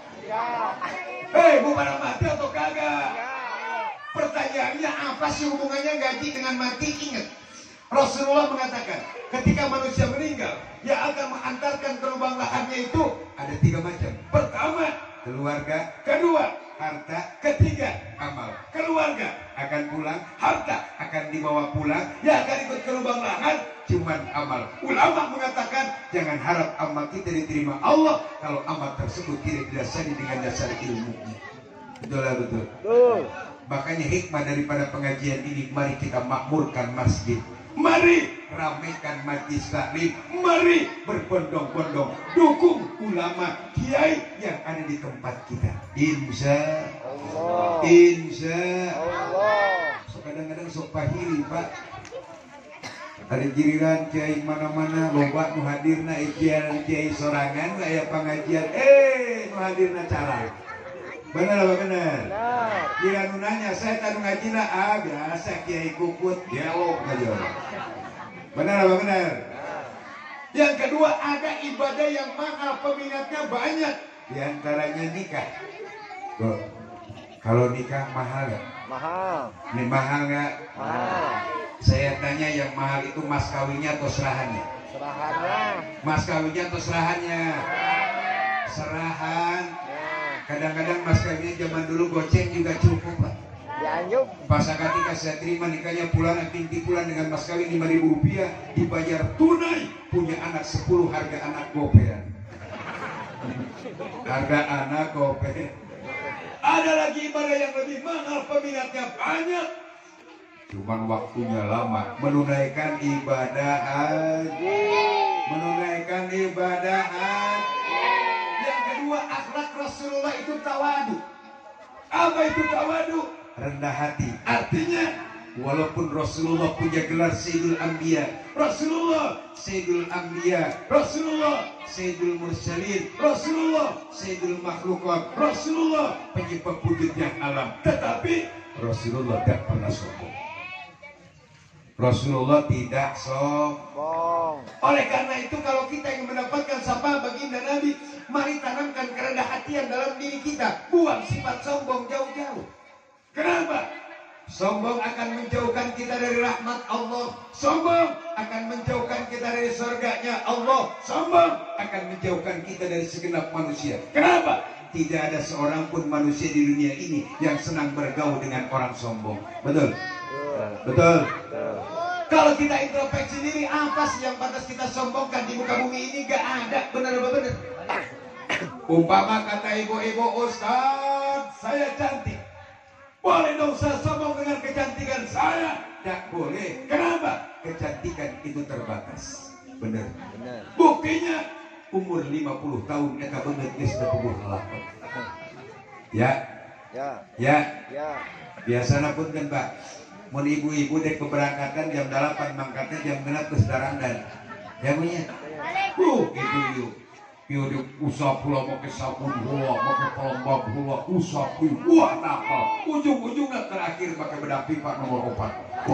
Hei, mau pada mati atau kagak? Pertanyaannya apa sih hubungannya gaji dengan mati? Ingat, Rasulullah mengatakan, ketika manusia meninggal, yang akan mengantarkan ke lubang lahannya itu ada 3 macam. Pertama, keluarga. Kedua, harta. Ketiga, amal. Keluarga akan pulang, harta akan dibawa pulang, yang akan ikut ke lubang lahan cuman amal. Ulama mengatakan, jangan harap amal kita diterima Allah kalau amal tersebut tidak didasari dengan dasar ilmu. Betul lah, betul. Makanya hikmah daripada pengajian ini, mari kita makmurkan masjid. Mari ramaikan majlis taklim, mari berbondong-bondong dukung ulama kiai yang ada di tempat kita. Insya Allah. Insya Allah. So, kadang-kadang sok pahili, Pak. Ada giliran kiai mana-mana loba nu hadirna kiai sorangan aya pengajian nu hadirna cara. Benar apa benar? Jika nu nanya saya tanu ngajina biasa kiai kukut dialog aja. Benar apa benar? Yang kedua, ada ibadah yang mahal, peminatnya banyak. Di antaranya nikah. Loh, kalau nikah mahal nggak? Mahal. Ini mahal nggak? Mahal. Saya tanya, yang mahal itu mas kawinnya atau serahannya? Serahannya. Mas kawinnya atau serahannya? Serahan. Kadang-kadang mas kawinnya zaman dulu goceng juga cukup, Pak. Ya, pas ketika saya terima nikahnya pulang pinti pulang dengan mas kawin 5.000 rupiah, dibayar tunai, punya anak 10, harga anak gopean. Harga anak gopean. Ada lagi ibadah yang lebih mahal, peminatnya banyak, cuman waktunya lama. Menunaikan ibadah haji. Menunaikan ibadah haji. Yang kedua, akhlak Rasulullah itu tawadu. Apa itu tawadu? Rendah hati. Artinya, walaupun Rasulullah punya gelar Sayyidul Anbiya, Rasulullah Sayyidul Anbiya, Rasulullah Sayyidul Mursalin, Rasulullah Sayyidul Makhlukat, Rasulullah penyebab wujudnya alam, tetapi Rasulullah tidak pernah sombong. Rasulullah tidak sombong. Oleh karena itu, kalau kita ingin mendapatkan syafaat baginda Nabi, mari tanamkan kerendahan hatian dalam diri kita. Buang sifat sombong jauh-jauh. Kenapa? Sombong akan menjauhkan kita dari rahmat Allah. Sombong akan menjauhkan kita dari surganya Allah. Sombong akan menjauhkan kita dari segenap manusia. Kenapa? Tidak ada seorang pun manusia di dunia ini yang senang bergaul dengan orang sombong. Betul? Betul? Kalau kita introspeksi diri, apa sih yang pantas kita sombongkan di muka bumi ini? Gak ada. Benar apa benar? Umpama kata ibu-ibu, Ustaz, saya cantik. Boleh dong saya sombong dengan kecantikan saya? Tidak boleh. Kenapa? Kecantikan itu terbatas. Benar. Buktinya umur 50 tahun eta bener geus teu halakon. Ya. Biasana pun kan, Pak. Mun ibu-ibu dek keberangkatan jam 8, mangkatnya jam 6 geus darandan. Ya punya. Ibu-ibu. Yo di usah pula make sabun hula, make pelembab hula, usah pula nakal. Ujung-ujungnya terakhir pakai bedak pipa nomor 4.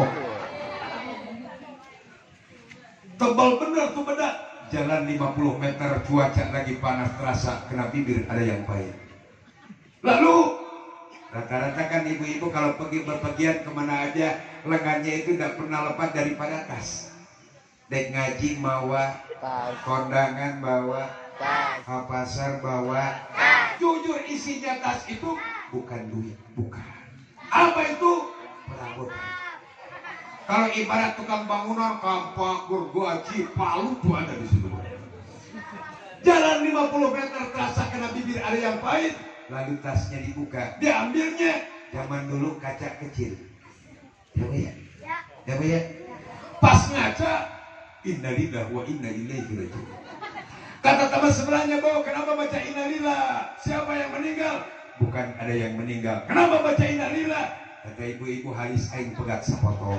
Tebal bener tuh bedak. Jalan 50 meter, cuaca lagi panas, terasa kena bibir ada yang pahit. Lalu rata-rata kan ibu-ibu kalau pergi berpergian kemana aja, lengannya itu tidak pernah lepas daripada tas. Dek ngaji bawa, kondangan bawa, Ke pasar bawa. Jujur isinya tas itu bukan duit, bukan. Apa itu? Perabotan. Kalau ibarat tukang bangunan, kampak, gergaji, palu tuh ada di situ. Jalan 50 meter terasa kena bibir ada yang pahit. Lalu tasnya dibuka, diambilnya. Zaman dulu kaca kecil. Ya Bu ya? Ya Bu ya? Pas ngaca, innalillahi wa inna ilaihi raji'un. Kata teman sebelahnya, "Bo, kenapa baca innalillah? Siapa yang meninggal?" Bukan ada yang meninggal. Kenapa baca innalillah? Kata ibu-ibu, halis aing pegat sapotol.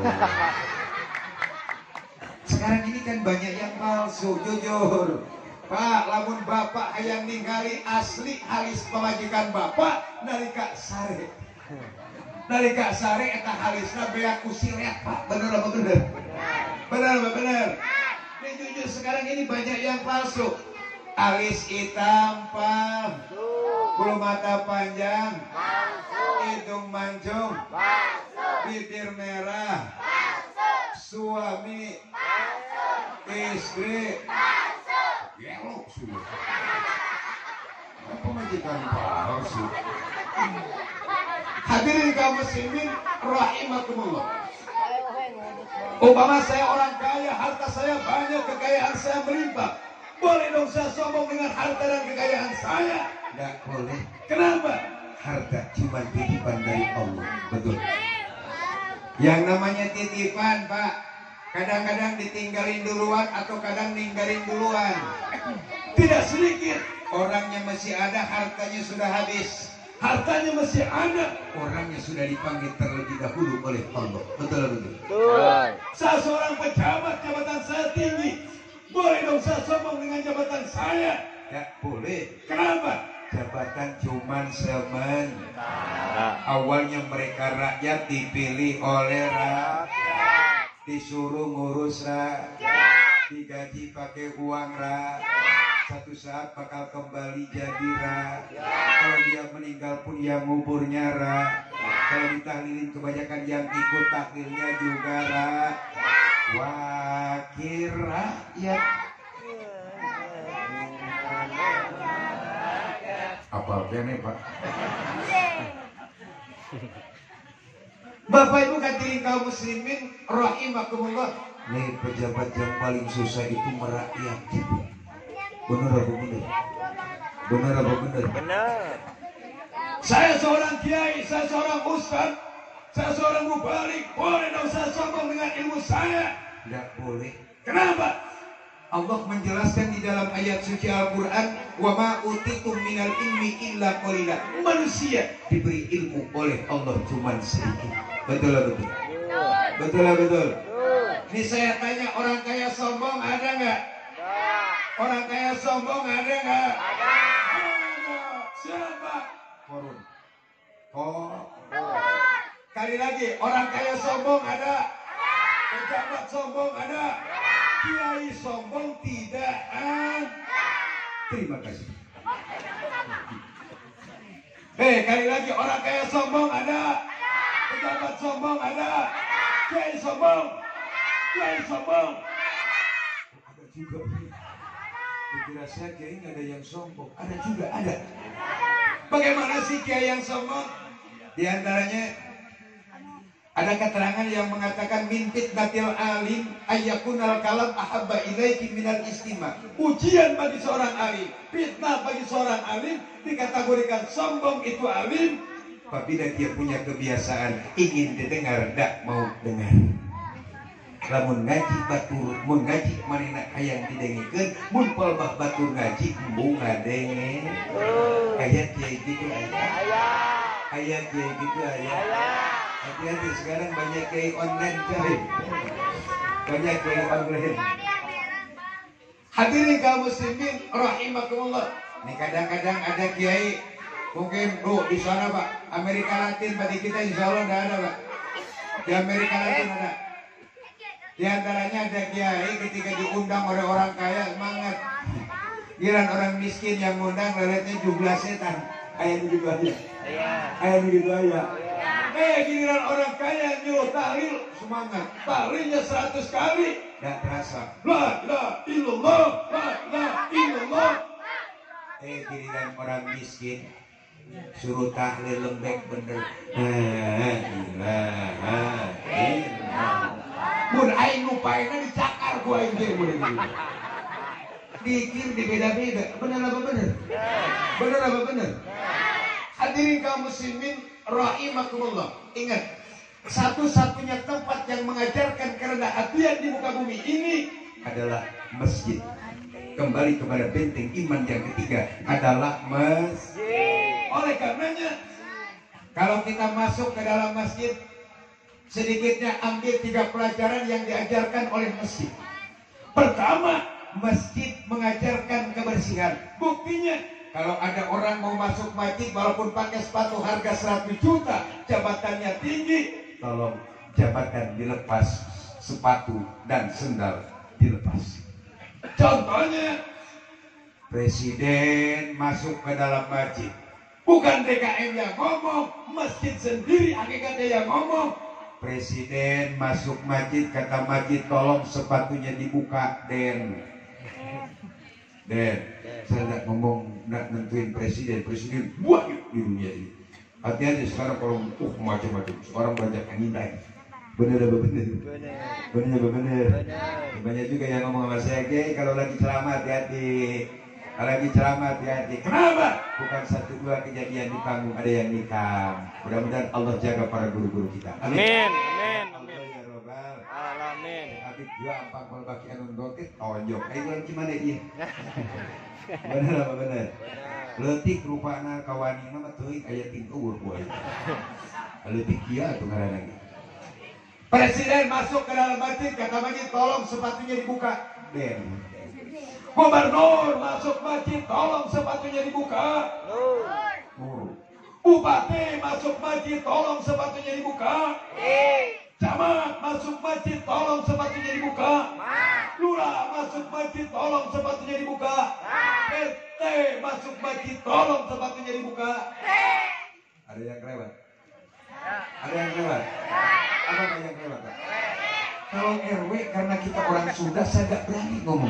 Sekarang ini kan banyak yang palsu, jujur. Pak, lamun bapak hayang ningali asli halis pemajikan bapak, nalika sare. Nalika sare eta halisna bea ku silet, Pak. Bener apa bener? Bener apa bener? Ini jujur sekarang ini banyak yang palsu. Alis hitam, Pak. Bulu mata panjang, hidung mancung, bibir merah, suami, istri, gelok sudah. Apa majikan palsu? Hadirin kaum muslimin rahimakumullah. Umpama saya orang kaya, harta saya banyak, kekayaan saya melimpah. Boleh dong saya sombong dengan harta dan kekayaan saya? Tidak boleh. Kenapa? Harta cuma titipan dari Allah. Betul. Yang namanya titipan, Pak, kadang-kadang ditinggalin duluan atau kadang ninggalin duluan. Tidak sedikit orangnya masih ada, hartanya sudah habis. Hartanya masih ada, orangnya sudah dipanggil terlebih dahulu oleh Allah. Betul betul. Saya seorang pejabat, jabatan saya tinggi. Boleh dong saya sombong dengan jabatan saya? Tidak boleh. Kenapa? Jabatan cuman sementara. Awalnya mereka rakyat dipilih oleh rakyat, disuruh ngurus rakyat, digaji pakai uang rakyat. Satu saat bakal kembali jadi rakyat. Kalau dia meninggal pun yang nguburnya rakyat. Kalau ditahlilin kebanyakan yang ikut tahlilnya juga rakyat. Wakil rakyat. Apal kene Pak. Bapak Ibu hadirin kaum muslimin rahimakumullah. Nih pejabat yang paling susah itu merakyat. Benar apa benar? Benar apa benar? Benar. Saya seorang kiai, saya seorang ustaz, saya seorang mubalik. Boleh dong saya sombong dengan ilmu saya? Tidak boleh. Kenapa? Allah menjelaskan di dalam ayat suci Al-Quran, wa ma utitum minal ilmi illa qalila. Manusia diberi ilmu oleh Allah cuma sedikit. Betul betul. Betul betul. Ini saya tanya, orang kaya sombong ada nggak? Orang kaya sombong ada nggak? Ada. Siapa? Korun. Kali lagi, orang kaya sombong ada? Pejabat sombong ada? Kiai sombong tidak ada. Terima kasih. Kali lagi, orang kaya sombong ada? Pejabat sombong ada? Kiai sombong? Kiai sombong? Ada juga. Kira saya kiai nggak ada yang sombong. Ada juga, ada. Bagaimana sih kiai yang sombong? Di antaranya ada keterangan yang mengatakan min fitnatil alim ayyakunal kalam ahabba ilaiki minal istima. Ujian bagi seorang alim, fitnah bagi seorang alim, dikategorikan sombong itu alim apabila dia punya kebiasaan ingin didengar, tidak mau dengar. Lamun ngaji batur, mun ngaji manehna hayang didengikeun, mun palbah batur ngaji embung ngadenge. Aya kiai gitu aya. Aya kiai gitu aya. Hati-hati sekarang banyak kiai online coy. Banyak kiai online. Hadirin kaum muslimin rahimakumullah. Nih kadang-kadang ada kiai mungkin di sana Pak, Amerika Latin bagi kita insya Allah tidak ada Pak. Di Amerika Latin ada. Di antaranya ada kiai ketika diundang oleh orang kaya semangat. Giliran orang miskin yang ngundang leletnya jumlah setan. Ayat begitu aja. Ayat begitu aja. Giliran orang kaya nyuruh tahlil semangat. Tahlilnya 100 kali. Tidak terasa. La ilaha illallah, la ilaha illallah. Giliran orang miskin suruh tahlil lembek bener. Mun aing lupainna dicakar ku aing teh mun itu. Dikir di beda-beda. Bener apa bener? Bener apa bener? Hadirin kaum muslimin rahimakumullah. Ingat, satu-satunya tempat yang mengajarkan kerendahan hatian di muka bumi ini adalah masjid. Kembali kepada benteng iman yang ketiga adalah masjid. Oleh karenanya, kalau kita masuk ke dalam masjid, sedikitnya ambil 3 pelajaran yang diajarkan oleh masjid. Pertama, masjid mengajarkan kebersihan. Buktinya, kalau ada orang mau masuk masjid walaupun pakai sepatu harga 100 juta, jabatannya tinggi, tolong jabatan dilepas, sepatu dan sendal dilepas. Contohnya, presiden masuk ke dalam masjid, bukan DKM yang ngomong, masjid sendiri hakikatnya yang ngomong. Presiden masuk masjid, kata masjid tolong sepatunya dibuka. Den, saya tidak ngomong, tidak nentuin presiden banyak di dunia ini. Hati-hati sekarang kalau macam-macam, sekarang banyak yang ngindai. Bener apa bener? Bener apa bener? Banyak juga yang ngomong sama saya, kalau lagi ceramah hati-hati. Kalau lagi ceramah hati-hati. Kenapa? Bukan 1-2 kejadian di panggung, ada yang nikam. Mudah-mudahan Allah jaga para guru-guru kita. Amin. Amin. Amin ya robbal Alamin. Tapi juga ampang kalau bagi anu doket tonjok. Ayo bulan gimana dia? Bener apa bener? Leutik rupana kawani mah teuing aya tingkeueur ku aya. Leutik kieu atuh ngaranna ge. Presiden masuk ke dalam masjid, kata masjid tolong sepatunya dibuka. Den. Gubernur masuk masjid, tolong sepatunya dibuka. Bupati masuk masjid, tolong sepatunya dibuka. Camat masuk masjid, tolong sepatunya dibuka. Lurah masuk masjid, tolong sepatunya dibuka. RT masuk masjid, tolong sepatunya dibuka. Ada yang kelewat? Ada yang kelewat? Apa yang kelewat? Kalau RW karena kita orang Sunda, saya gak berani ngomong.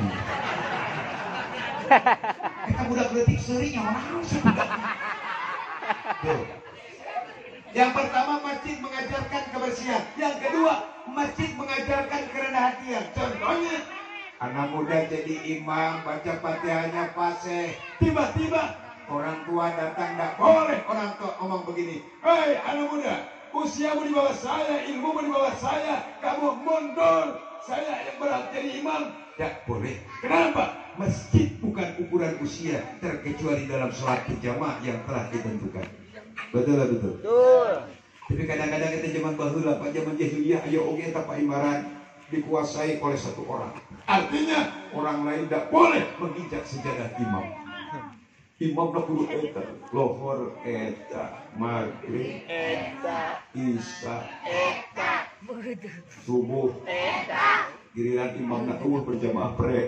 Kita budak letik serinya orang Sunda. Tuh. Yang pertama, masjid mengajarkan kebersihan. Yang kedua, masjid mengajarkan kerendahan hatian. Contohnya, anak muda jadi imam, baca Fatihahnya fasih. Tiba-tiba orang tua datang, tidak boleh orang tua ngomong begini. Hei anak muda, usiamu di bawah saya, ilmumu di bawah saya, kamu mundur. Saya yang berat jadi imam. Tidak boleh. Kenapa? Masjid bukan ukuran usia, terkecuali dalam sholat berjamaah yang telah ditentukan. Betul lah betul. Tapi kadang-kadang kita zaman baheula, Pak, zaman jahiliyah, ayo oge eta paimaran dikuasai oleh satu orang. Artinya orang lain tidak boleh menginjak sejadah imam. Imam nak kudu eta, lohor eta, maghrib eta, isya eta, subuh eta. Giliran imam nak berjamaah pre.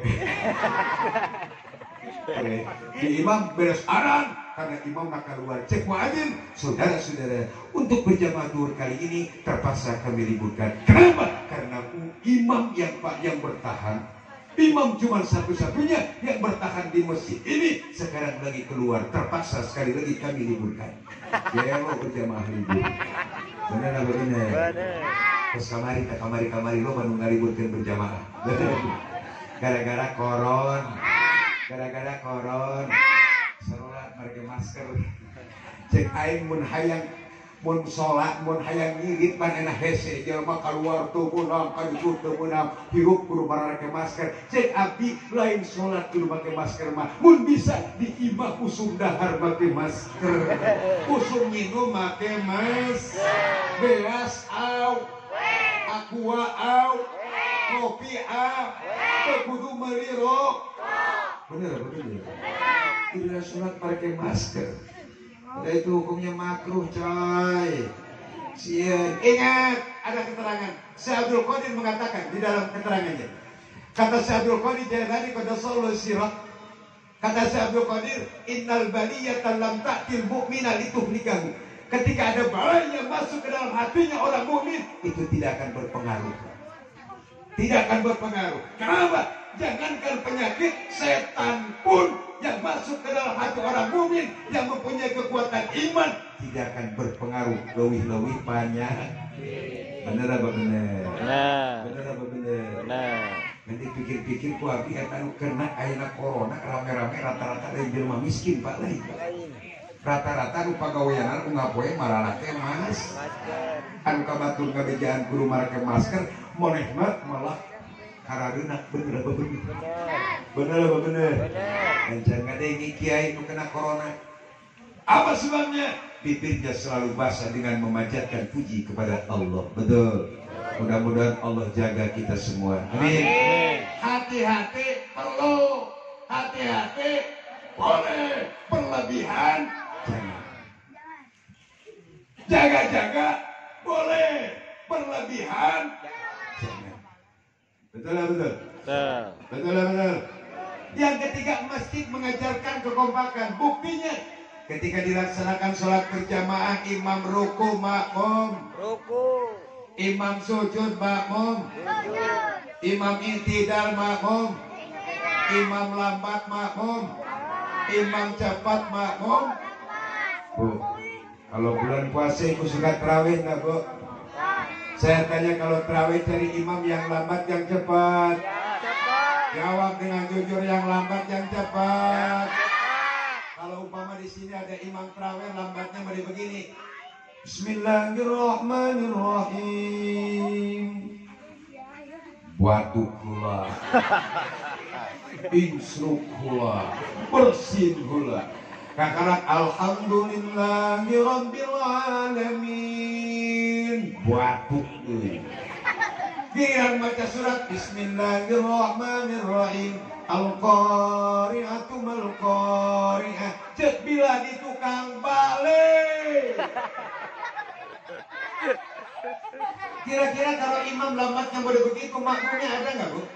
Di imam beres aran karena imam nak keluar cek muadzin. Saudara-saudara, untuk berjamaah duhur kali ini terpaksa kami liburkan. Kenapa? Karena imam yang bertahan, imam cuma satu-satunya yang bertahan di masjid ini sekarang lagi keluar. Terpaksa sekali lagi kami liburkan. Ya mau berjamaah libur. Benar apa benar? Terus kamari lo baru ngaliburkan berjamaah. Gara-gara koron salat mereka masker cek aing mun hayang mun salat mun hayang ngirit manehna hese jelema kaluar tuh punang kaditu teu meunang hirup kudu make masker. Cek abdi lain salat kudu make masker mah mun bisa di imah usum dahar make masker, usum nginum make beas au aqua au kopi au kudu meuli rok. Bener. Tidak sholat pakai masker. Itu hukumnya makruh, coy. Ingat, ada keterangan. Syekh Abdul Qadir mengatakan di dalam keterangannya. Kata Syekh Abdul Qadir Jailani pada Solo Sirah. Kata Syekh Abdul Qadir, innal baliyata lam ta'til mu'mina lituhlikahu. Ketika ada bala yang masuk ke dalam hatinya orang mukmin, itu tidak akan berpengaruh. Tidak akan berpengaruh. Kenapa? Jangankan penyakit, setan pun yang masuk ke dalam hati orang mukmin yang mempunyai kekuatan iman tidak akan berpengaruh leuwih-leuwih panjang. Bener apa bener? Benar. Bener apa bener? Benar. Nanti pikir-pikir ku abdi anu kena ayeuna corona rame-rame rata-rata dari jelema miskin Pak lain. Rata-rata nu pagaweanan ku ngapoe marana teh mas. Anu kabatur ngabejaan kudu make masker, monehna malah karareuna. Bener apa bener? Bener apa bener? Encan ngadengi kiai nu kena corona. Apa sebabnya? Bibirnya selalu basah dengan memanjatkan puji kepada Allah. Betul. Mudah-mudahan Allah jaga kita semua. Amin. Hati-hati perlu, hati-hati boleh, berlebihan jangan. Jaga-jaga boleh, berlebihan jangan. Betul lah betul. Betul. Betul lah betul. Yang ketiga, masjid mengajarkan kekompakan. Buktinya ketika dilaksanakan sholat berjamaah, imam ruku makmum, imam sujud makmum, imam intidal makmum, imam lambat makmum, imam cepat makmum. Bu, kalau bulan puasa ibu suka terawih nggak bu? Saya tanya kalau terawih cari imam yang lambat yang cepat. Jawab dengan jujur, yang lambat yang cepat. Kalau umpama di sini ada imam terawih lambatnya begini. Bismillahirrahmanirrahim. Batuklah, insruklah, bersinhula. Kakarak alhamdulillahirabbil alamin. Batuk deui. Giliran baca surat Bismillahirrahmanirrahim. Al-Qari'atu mal-Qari'ah. Cek bila di tukang balik. Kira-kira kalau imam lambatnya boleh begitu, makmumnya ada nggak bu?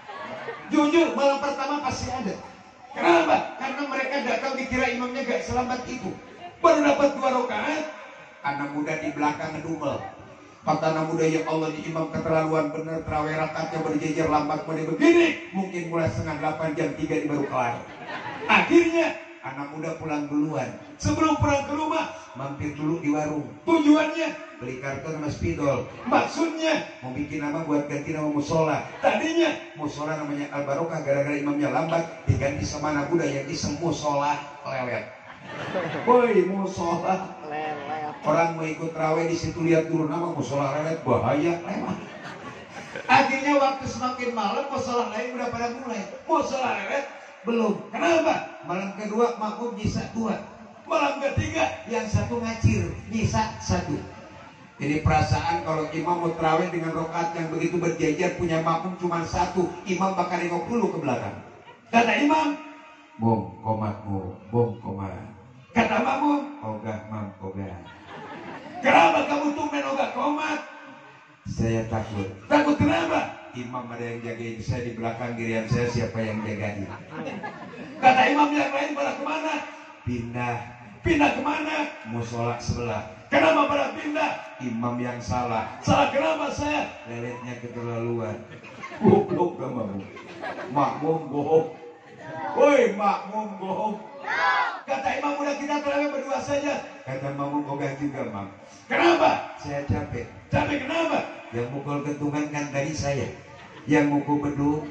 Jujur, malam pertama pasti ada. Kenapa? Karena mereka datang dikira imamnya gak selambat itu. Baru dapat 2 rakaat, anak muda di belakang ngedumel. Kata anak muda, ya Allah, di imam keterlaluan bener, terawih rakaatnya berjejer lambat begini. Mungkin mulai setengah 8 jam 3 ini baru kelar. Akhirnya anak muda pulang duluan. Sebelum pulang ke rumah, mampir dulu di warung. Tujuannya beli karton sama spidol. Maksudnya mau bikin nama buat ganti nama musola. Tadinya musola namanya Al Barokah, gara-gara imamnya lambat diganti sama anak muda yang iseng musola lelet. Woi, musola lelet. Orang mau ikut raweh di situ lihat dulu nama musola lelet, bahaya lewat. Akhirnya waktu semakin malam musola lain udah pada mulai. Musola lelet belum. Kenapa? Malam kedua makmum nyisa 2. Malam ketiga yang satu ngacir, nyisa 1. Jadi perasaan kalau imam mau terawih dengan rakaat yang begitu berjejer, punya makmum cuma 1, imam bakal nengok dulu ke belakang. Kata imam, bom komat mu, bom komat. Kata makmum, ogah mam ogah. Kenapa kamu tumben ogah komat? Saya takut. Takut kenapa? Imam ada yang jagain saya di belakang, giliran saya siapa yang jagain? Kata imam yang lain pada kemana? Pindah. Pindah kemana? Musola sebelah. Kenapa pada pindah? Imam yang salah. Salah kenapa saya? Leletnya keterlaluan. Goblok gak makmum? Makmum bohong. Woi, makmum bohong. Kata imam, udah kita terawih berdua saja. Kata makmum, ogah juga mam. Kenapa? Saya capek. Capek kenapa? Yang mukul kentungan kan tadi saya. Yang mukul beduk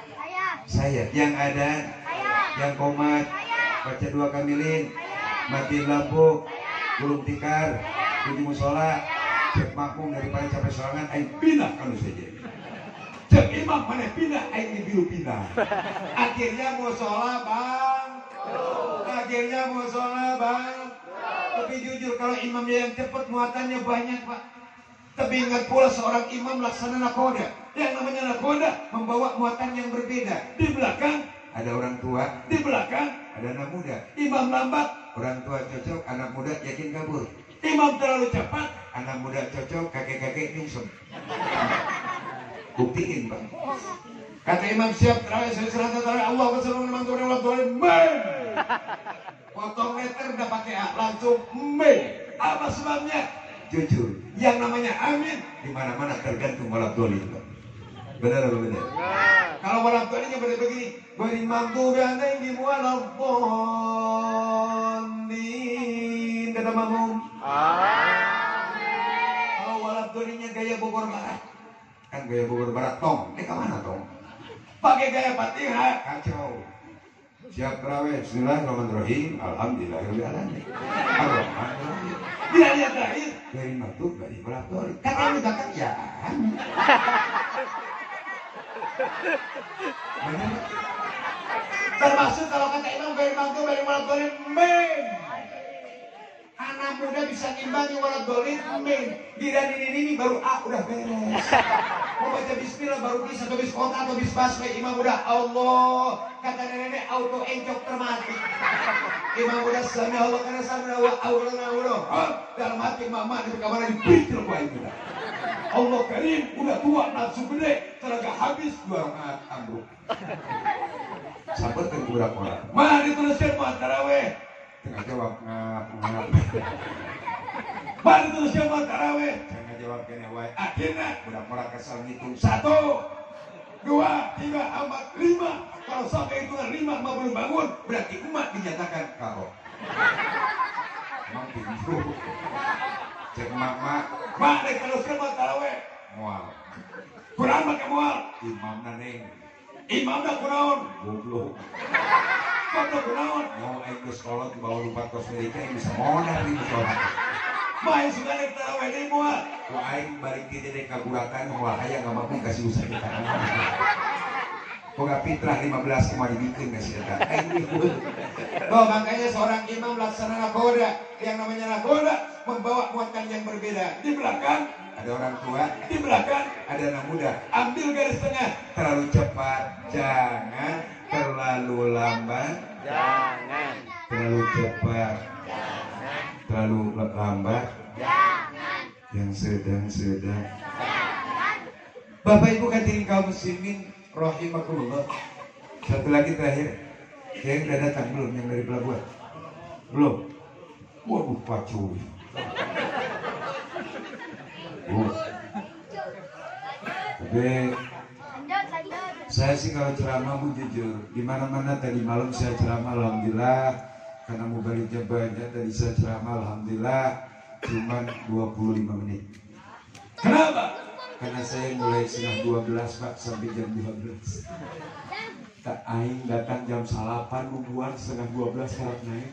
saya. Yang ada yang komat, baca 2 kamilin, matiin lampu, gulung tikar, kunci musola, cek makmum daripada capek sorangan, aing pindah kalau saja. Cek imam mana pindah, aing dibiru pindah. Akhirnya musola bang. Akhirnya musola bang. Tapi jujur kalau imamnya yang cepat muatannya banyak pak. Tapi ingat pula seorang imam laksana nakoda. Yang namanya nakoda membawa muatan yang berbeda. Di belakang ada orang tua, di belakang ada anak muda. Imam lambat, orang tua cocok, anak muda yakin kabur. Imam terlalu cepat, anak muda cocok, kakek-kakek nyungsem. Buktiin pak. Kata imam, siap terawih, saya serahkan terawih. Allah wasallam memang turun Allah turun. Potong letter udah pakai A, langsung Apa sebabnya? Jujur, yang namanya amin di mana-mana tergantung malam dolim. Benar apa benar? Kalau orang tuanya begini, beri mampu gandeng di mualafondin kata mamum. Kalau orang tuanya gaya Bogor Barat, kan gaya Bogor Barat tong, ini kemana tong? Pakai gaya Fatihah, kacau. Siap terawih, bismillahirrahmanirrahim, alhamdulillahirrahmanirrahim. Ar-Rahmanirrahim. Tidak lihat terakhir, beri mampu beri mualafondin. Kata ini bakal ya. Termasuk kalau kata Imam beri mampu beri mualafondin, men. Anak muda bisa ngimbangi waladolin, men. Giliran ini baru udah beres. Mau baca bismillah baru bisa, atau bis kota atau bis baswe. Imam udah Allah. Kata nenek auto encok termati. Imam udah sami Allah karena sami Allah. Dalam hati mama di kamar dipikir gua itu. Allah Karim udah tua nafsu gede, tenaga habis 2 rakaat ambruk. Sabar kan berapa orang? Mari dituliskan buat taraweh. Tengah jawab ngap. Mari dituliskan buat taraweh. Tengah jawab kene wae. Akhirnya budak orang kesal ngitung 1, 2, 3, 4, 5. Kalau sampai hitungan 5 mau belum bangun, berarti umat dinyatakan karo. Emang bingung. Cek mak, dek kalau buat taraweh. Mual. Quran pakai mual. Imam naneng. Imam dah kunaon. Goblok. Goblok kunaon. Mau aing geus kolot di bawah 4 kos Amerika yang bisa modal di sholat. Main suka naik taraweh deui moal. Ku aing balik kieu deui kaburakan moal aya enggak mampu kasih usaha kita. Boga fitrah 15 kemari bikin kasih eta. Aing dihul. Oh, makanya seorang imam laksana nakoda yang namanya nakoda membawa muatan yang berbeda. Di belakang ada orang tua, di belakang ada anak muda. Ambil garis tengah, terlalu cepat, jangan. Terlalu lambat, jangan. Terlalu cepat, jangan. Terlalu lambat, jangan. Yang sedang-sedang, jangan. Bapak Ibu hadirin kaum muslimin rahimakumullah. Satu lagi terakhir, yang udah datang belum yang dari pelabuhan? Belum? Waduh pacuy. Tapi saya sih kalau ceramah mau jujur, di mana-mana tadi malam saya ceramah alhamdulillah, karena mau baliknya banyak tadi saya ceramah alhamdulillah cuma 25 menit. Kenapa? Karena saya mulai setengah 12 Pak sampai jam 12. Tak aing datang jam 8 nungguan setengah 12 harap naik.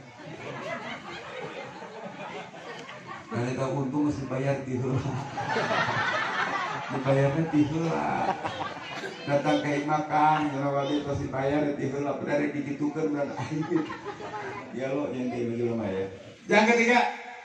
Karena tahu untung mesti bayar diheula. Dibayarnya diheula. Datang ke makan, kalau wali pasti bayar diheula. Benar digitukan dan aing. Ya lo yang diheula mah ya. Yang ketiga,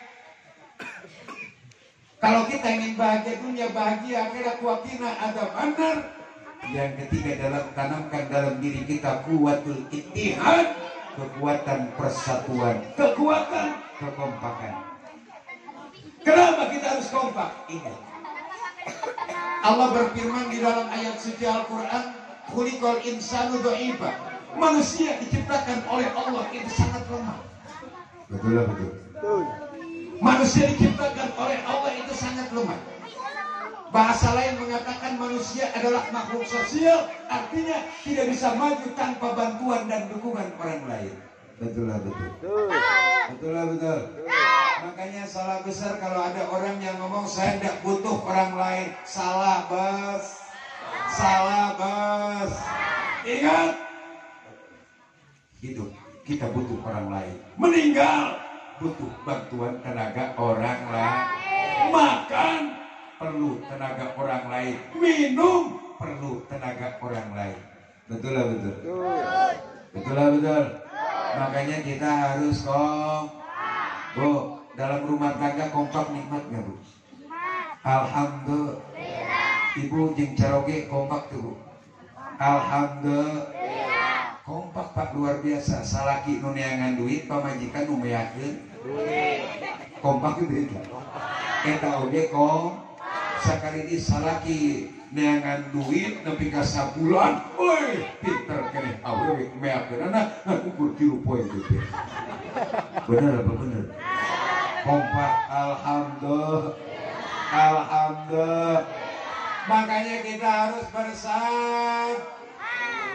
kalau kita ingin bahagia dunia, bahagia akhirat, wakina ada benar. Yang ketiga adalah tanamkan dalam diri kita kuwatul ittihad, kekuatan persatuan, kekuatan kekompakan. Kenapa kita harus kompak? Ingat, Allah berfirman di dalam ayat suci Al-Quran, khuliqal insanu dha'ifa. Manusia diciptakan oleh Allah itu sangat lemah. Betul lah, betul. Manusia diciptakan oleh Allah itu sangat lemah. Bahasa lain mengatakan manusia adalah makhluk sosial, artinya tidak bisa maju tanpa bantuan dan dukungan orang lain. Betul lah, betul. Betul lah, betul. Makanya salah besar kalau ada orang yang ngomong saya tidak butuh orang lain. Salah, bos. Salah, bos. Ingat, hidup kita butuh orang lain. Meninggal butuh bantuan tenaga orang lain. Makan perlu tenaga orang lain. Minum perlu tenaga orang lain. Betul lah, betul. Betul lah, betul. Makanya kita harus Bu, dalam rumah tangga kompak nikmat nggak, Bu? Alhamdulillah. Ibu jeung caroge kompak tuh, Bu. Alhamdulillah. Kompak Pak, luar biasa. Salaki nu neangan duit, pamajikan nu meyakeun duit. Kompak itu beda. Eta oge sakali di salaki neangan duit nepi ka sabulan, euy, pinter keneh awewe meyakeunana ukur 3 poe gitu. Bener apa bener? Kompak, alhamdulillah. Alhamdulillah. Makanya kita harus bersatu.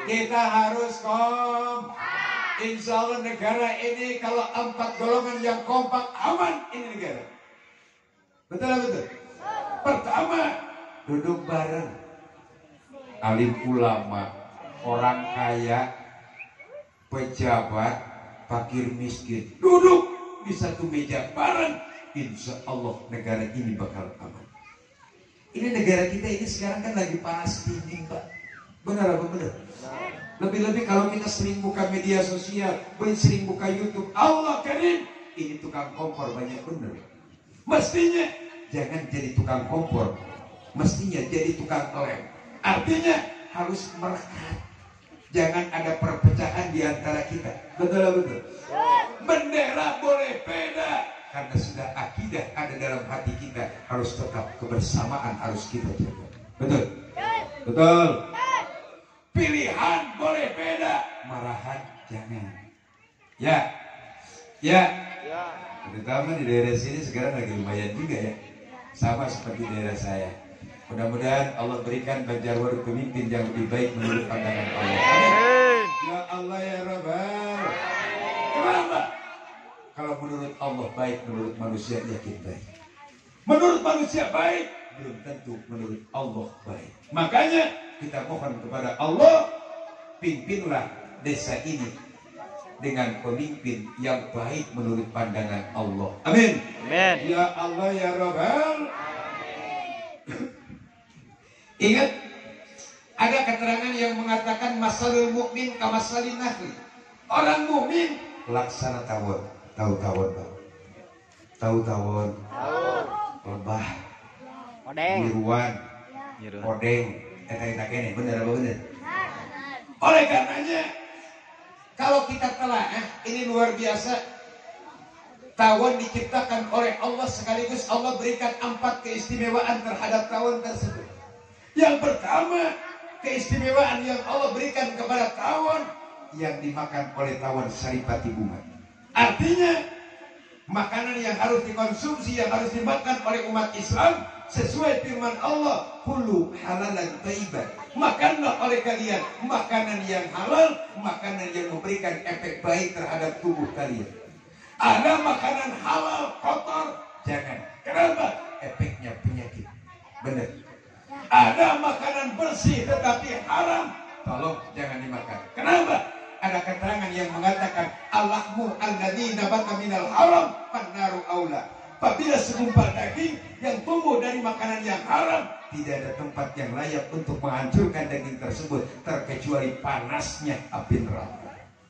Kita harus Insya Allah negara ini kalau 4 golongan yang kompak aman ini negara. Betul. Pertama, duduk bareng. Alim ulama, orang kaya, pejabat, fakir miskin, duduk di satu meja bareng. Insya Allah negara ini bakal aman. Ini negara kita ini sekarang kan lagi panas dingin, Pak. Benar apa benar? Lebih-lebih kalau kita sering buka media sosial, sering buka YouTube, Allah Karim, ini tukang kompor banyak bener. Mestinya jangan jadi tukang kompor, mestinya jadi tukang lem. Artinya harus merekat. Jangan ada perpecahan di antara kita. Betul. Bendera boleh beda, karena sudah akidah ada dalam hati kita, harus tetap kebersamaan harus kita jaga. Betul. Pilihan boleh beda, marahan jangan. Ya. Terutama di daerah sini sekarang lagi lumayan juga ya. Sama seperti daerah saya. Mudah-mudahan Allah berikan Banjarbaru pemimpin yang lebih baik menurut pandangan Allah. Amin. Ya Allah ya Rabbal. Kenapa? Kalau menurut Allah baik, menurut manusia yakin baik. Menurut manusia baik, belum tentu menurut Allah baik. Makanya kita mohon kepada Allah, pimpinlah desa ini dengan pemimpin yang baik menurut pandangan Allah. Amin. Ya Allah ya Rabbal. Ingat, ada keterangan yang mengatakan masalul mukmin kamasalin nahli. Orang mukmin laksana tawon. Tahu tawon. Lebah. Biruan. Odeng. Eta kene, bener apa bener? Oleh karenanya, kalau kita telah ini luar biasa. Tawon diciptakan oleh Allah, sekaligus Allah berikan 4 keistimewaan terhadap tawon tersebut. Yang pertama, keistimewaan yang Allah berikan kepada tawon, yang dimakan oleh tawon saripati bunga. Artinya, makanan yang harus dikonsumsi, yang harus dimakan oleh umat Islam sesuai firman Allah, kulu halalan thayyiban. Makanlah oleh kalian makanan yang halal, makanan yang memberikan efek baik terhadap tubuh kalian. Ada makanan halal kotor, jangan. Kenapa? Efeknya penyakit. Benar. Ada makanan bersih tetapi haram, tolong jangan dimakan. Kenapa? Ada keterangan yang mengatakan Allahmu alladzi nabata minal haram fannaru aula. Apabila segumpal daging yang tumbuh dari makanan yang haram, tidak ada tempat yang layak untuk menghancurkan daging tersebut terkecuali panasnya api neraka.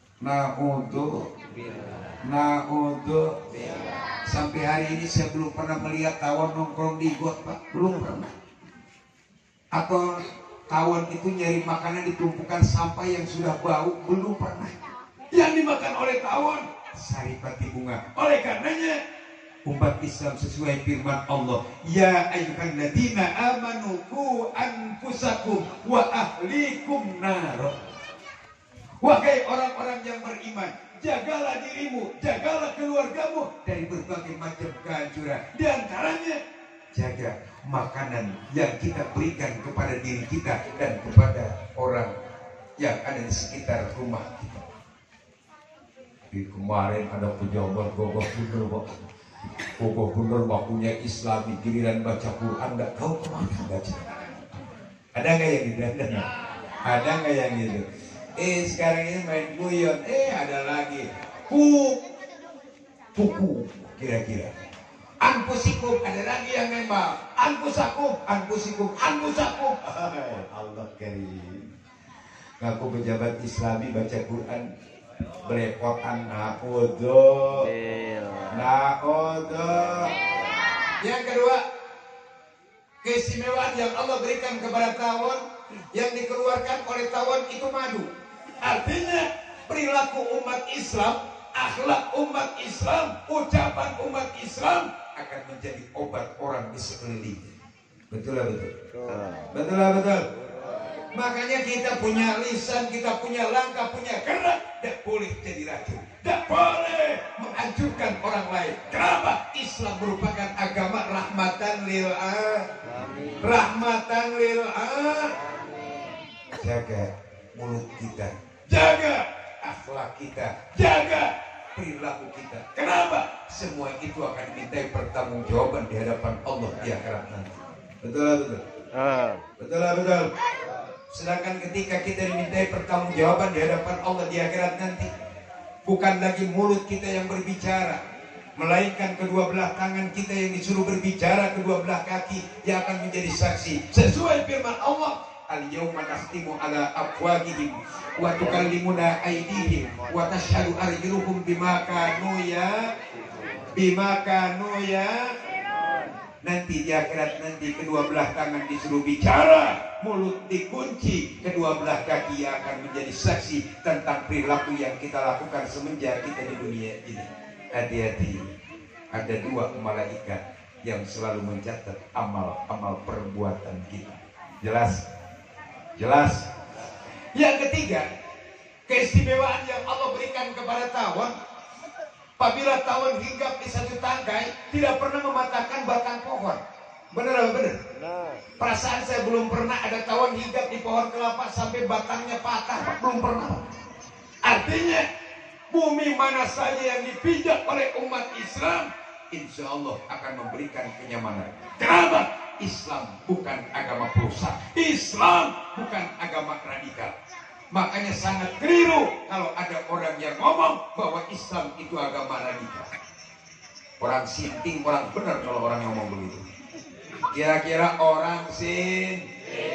Na'udzu. Sampai hari ini saya belum pernah melihat tawon nongkrong di got, Pak. Belum pernah. Atau tawon itu nyari makanan di tumpukan sampah yang sudah bau, belum pernah. Yang dimakan oleh tawon saripati bunga. Oleh karenanya umat Islam sesuai firman Allah, ya ayyuhalladzina amanu qu anfusakum wa ahlikum nar. Wahai orang-orang yang beriman, jagalah dirimu, jagalah keluargamu dari berbagai macam kehancuran. Di antaranya jaga makanan yang kita berikan kepada diri kita dan kepada orang yang ada di sekitar rumah kita. Di kemarin ada pejabat Gogoh Bundar bakunya Islami, giliran baca Quran nggak tahu kemana baca. Ada nggak yang gitu? Ada nggak yang gitu? Sekarang ini main guyon, ada lagi puku kira-kira. Anfusikum, ada lagi yang nembak. Anfusikum. Allah karim. Ngaku pejabat Islami baca Quran belepotan na'udzu. Yang kedua, keistimewaan yang Allah berikan kepada tawon, yang dikeluarkan oleh tawon itu madu. Artinya perilaku umat Islam, akhlak umat Islam, ucapan umat Islam akan menjadi obat orang di sekeliling. Betul. Makanya kita punya lisan, kita punya langkah, punya gerak, tidak boleh jadi racun, tidak boleh menghancurkan orang lain. Kenapa? Islam merupakan agama rahmatan lil alamin. Rahmatan lil alamin. Jaga mulut kita, jaga akhlak kita, jaga perilaku kita. Kenapa? Semua itu akan dimintai pertanggungjawaban di hadapan Allah di akhirat nanti. Betul. Betul. Sedangkan ketika kita dimintai pertanggungjawaban di hadapan Allah di akhirat nanti, bukan lagi mulut kita yang berbicara, melainkan kedua belah tangan kita yang disuruh berbicara, kedua belah kaki yang akan menjadi saksi. Sesuai firman Allah, al-yawma nakhtimu ala afwahihim wa tukallimuna aydihim wa tashhadu arjuluhum bima kanu ya. Nanti di akhirat nanti kedua belah tangan disuruh bicara, mulut dikunci, kedua belah kaki yang akan menjadi saksi tentang perilaku yang kita lakukan semenjak kita di dunia ini. Hati-hati, ada dua malaikat yang selalu mencatat amal-amal perbuatan kita. Jelas? Yang ketiga, keistimewaan yang Allah berikan kepada tawon. Apabila tawon hinggap di satu tangkai, tidak pernah mematahkan batang pohon. Benar apa benar? Perasaan saya belum pernah ada tawon hinggap di pohon kelapa sampai batangnya patah. Belum pernah. Artinya, bumi mana saja yang dipijak oleh umat Islam, insya Allah akan memberikan kenyamanan. Kenapa? Islam bukan agama perusak. Islam bukan agama radikal. Makanya sangat keliru kalau ada orang yang ngomong bahwa Islam itu agama radikal. Orang sinting, orang benar kalau orang ngomong begitu. Kira-kira orang sin.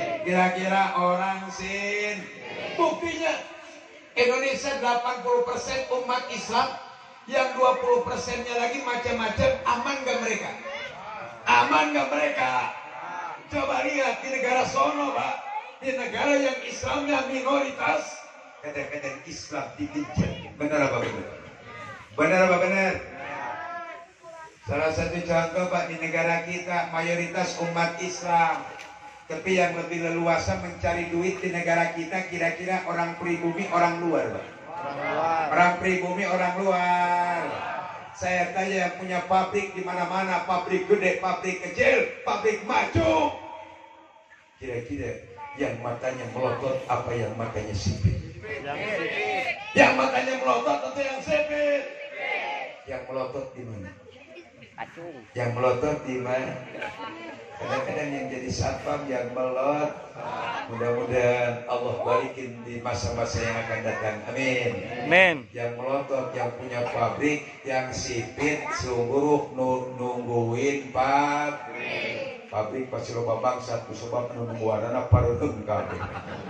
Buktinya Indonesia 80% umat Islam, yang 20%-nya lagi macam-macam. Aman gak mereka? Coba lihat di negara sono, Pak. Di negara yang Islamnya minoritas, kadang-kadang Islam digenjot. Benar apa benar? Salah satu contoh, Pak, di negara kita mayoritas umat Islam, tapi yang lebih leluasa mencari duit di negara kita kira-kira orang pribumi, orang luar, Pak. Orang pribumi, orang luar. Saya tanya yang punya pabrik di mana-mana, pabrik gede, pabrik kecil, pabrik maju. Kira-kira yang matanya melotot apa yang matanya sipit? Yang matanya melotot atau yang sipit? Yang melotot di mana? Yang melotot di mana? Kadang-kadang yang jadi satpam yang melot. Mudah-mudahan Allah balikin di masa-masa yang akan datang. Amin. Yang melotot, yang punya pabrik, yang sipit sungguh nungguin pabrik pasti loba bangsat sebab nunggu warna pareuneung kabeh.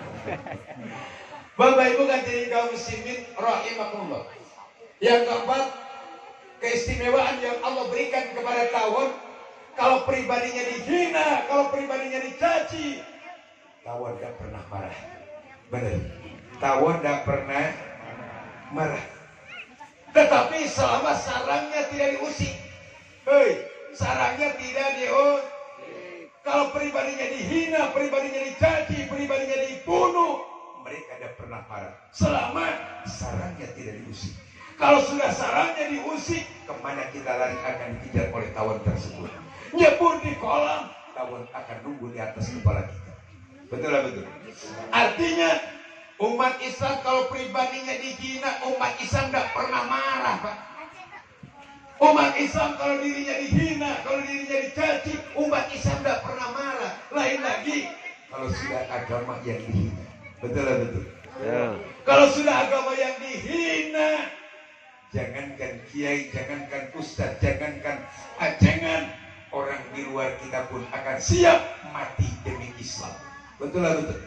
Bapak Ibu hadirin kaum muslimin rahimakumullah. Yang keempat, keistimewaan yang Allah berikan kepada tawon, kalau pribadinya dihina, kalau pribadinya dicaci, tawon tidak pernah marah. Benar. Tawon tidak pernah marah. Tetapi selama sarangnya tidak diusik. Sarangnya tidak diusik. Kalau pribadinya dihina, pribadinya dicaci, pribadinya dibunuh, mereka tidak pernah marah. Selama sarangnya tidak diusik. Kalau sudah sarangnya diusik, kemana kita lari akan dikejar oleh tawon tersebut. Nyebur di kolam, tawon akan nunggu di atas kepala kita. Betul. Artinya, umat Islam kalau pribadinya dihina, umat Islam tidak pernah marah, Pak. Umat Islam kalau dirinya dihina, kalau dirinya dicaci, umat Islam tidak pernah marah. Lain lagi kalau sudah agama yang dihina. Betul. Kalau sudah agama yang dihina, jangankan kiai, jangankan ustaz, jangankan ajengan, orang di luar kita pun akan siap mati demi Islam. Betul.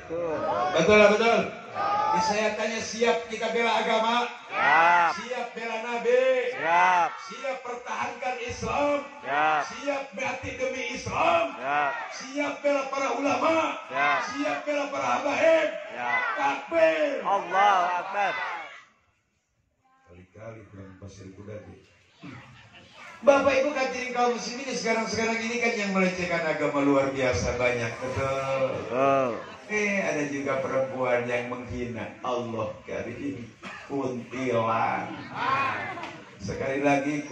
Ini saya tanya, siap kita bela agama? Siap bela Nabi? Siap pertahankan Islam? Siap mati demi Islam? Siap bela para ulama? Siap bela para habaib? Takbir! Allahu Akbar. Kali-kali bilang pasir kuda. Bapak Ibu hadirin kaum muslimin, sekarang ini kan yang melecehkan agama luar biasa banyak. Betul. Ada juga perempuan yang menghina Allah karim, kuntilan. Sekali lagi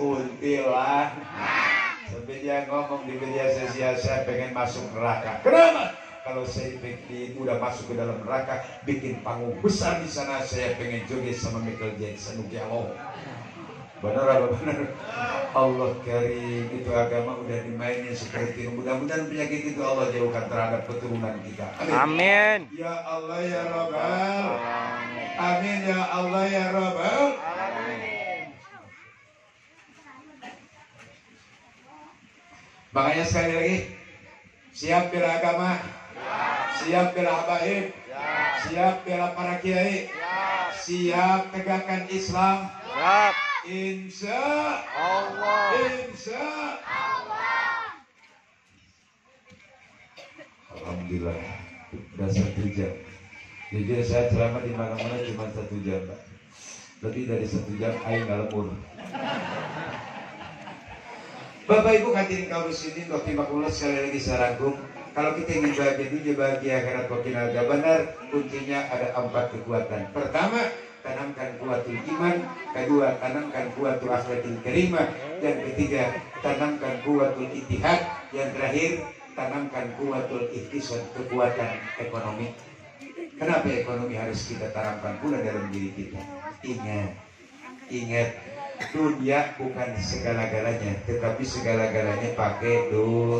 kuntilan. Sampai dia ngomong di media sosial, saya pengen masuk neraka. Kenapa? Kalau saya udah masuk ke dalam neraka, bikin panggung besar di sana, saya pengen joget sama Michael Jackson. Allah. Benar apa benar? Allah karim, itu agama udah dimainin seperti itu. Mudah-mudahan penyakit itu Allah jauhkan terhadap keturunan kita. Amin. Amin. Ya Allah ya Rabbal. Amin ya Allah ya Rabbal. Makanya sekali lagi, siap bela agama, siap bela habaib, siap bela para kiai, siap tegakkan Islam. Siap. Insya Allah. Insya Allah. Alhamdulillah, udah 1 jam. Jadi saya ceramah di mana-mana cuma 1 jam, Pak. Lebih dari 1 jam, ayo nggak lembur. Bapak Ibu hadirin kaum muslimin rahimakumullah, sekali lagi saya rangkum, kalau kita ingin bahagia dunia, bahagia akhirat wakin agak benar, kuncinya ada 4 kekuatan. Pertama, tanamkan kuatul iman. Kedua, tanamkan kuatul akhlakil karimah. Yang ketiga, tanamkan kuatul ittihad. Yang terakhir, tanamkan kuatul ihtisab, kekuatan ekonomi. Kenapa ekonomi harus kita tanamkan pula dalam diri kita? Ingat, dunia bukan segala-galanya, tetapi segala-galanya pakai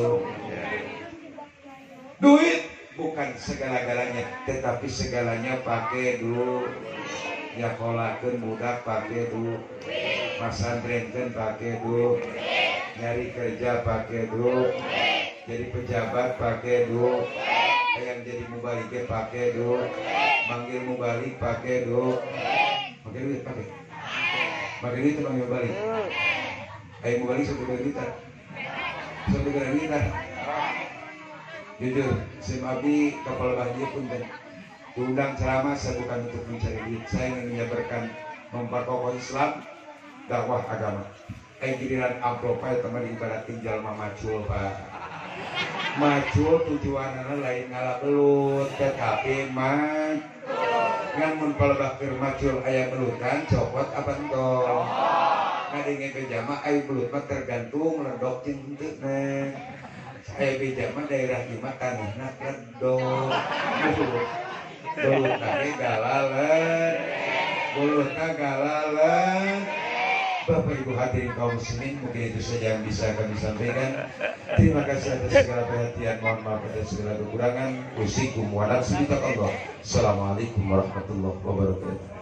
duit. Bukan segala-galanya, tetapi segalanya pakai duit. Nyakolakeun budak pakai duit, masantrenkeun pakai duit, nyari kerja pakai duit, jadi pejabat pakai duit, yang jadi mubalik pakai duit, manggil mubalik pakai duit, pakai duit pakai duit manggil mubalik, ayo mubalik 1 juta, 1 juta. Jujur, Sim Abdi kapal banjir pun diundang ceramah, saya bukan untuk mencari duit, saya ingin menyebarkan, memperkokoh Islam, dakwah agama. Giliran amplop teman ibarat tinggal mamacul, Pak. Macul tujuannya lain ngalah belut, tetapi mah ngamun palebakir macul ayam belutan copot apa entong. Ngadenge bejama ayam belut mah tergantung ledok cintik neng. Saya bejama daerah lima tanahna ledok. Belutane galalen, belutna galalen. Bapak Ibu hadirin kaum muslimin, mungkin itu saja yang bisa kami sampaikan. Terima kasih atas segala perhatian, mohon maaf atas segala kekurangan. Usikum wa nafsi. Assalamualaikum warahmatullahi wabarakatuh.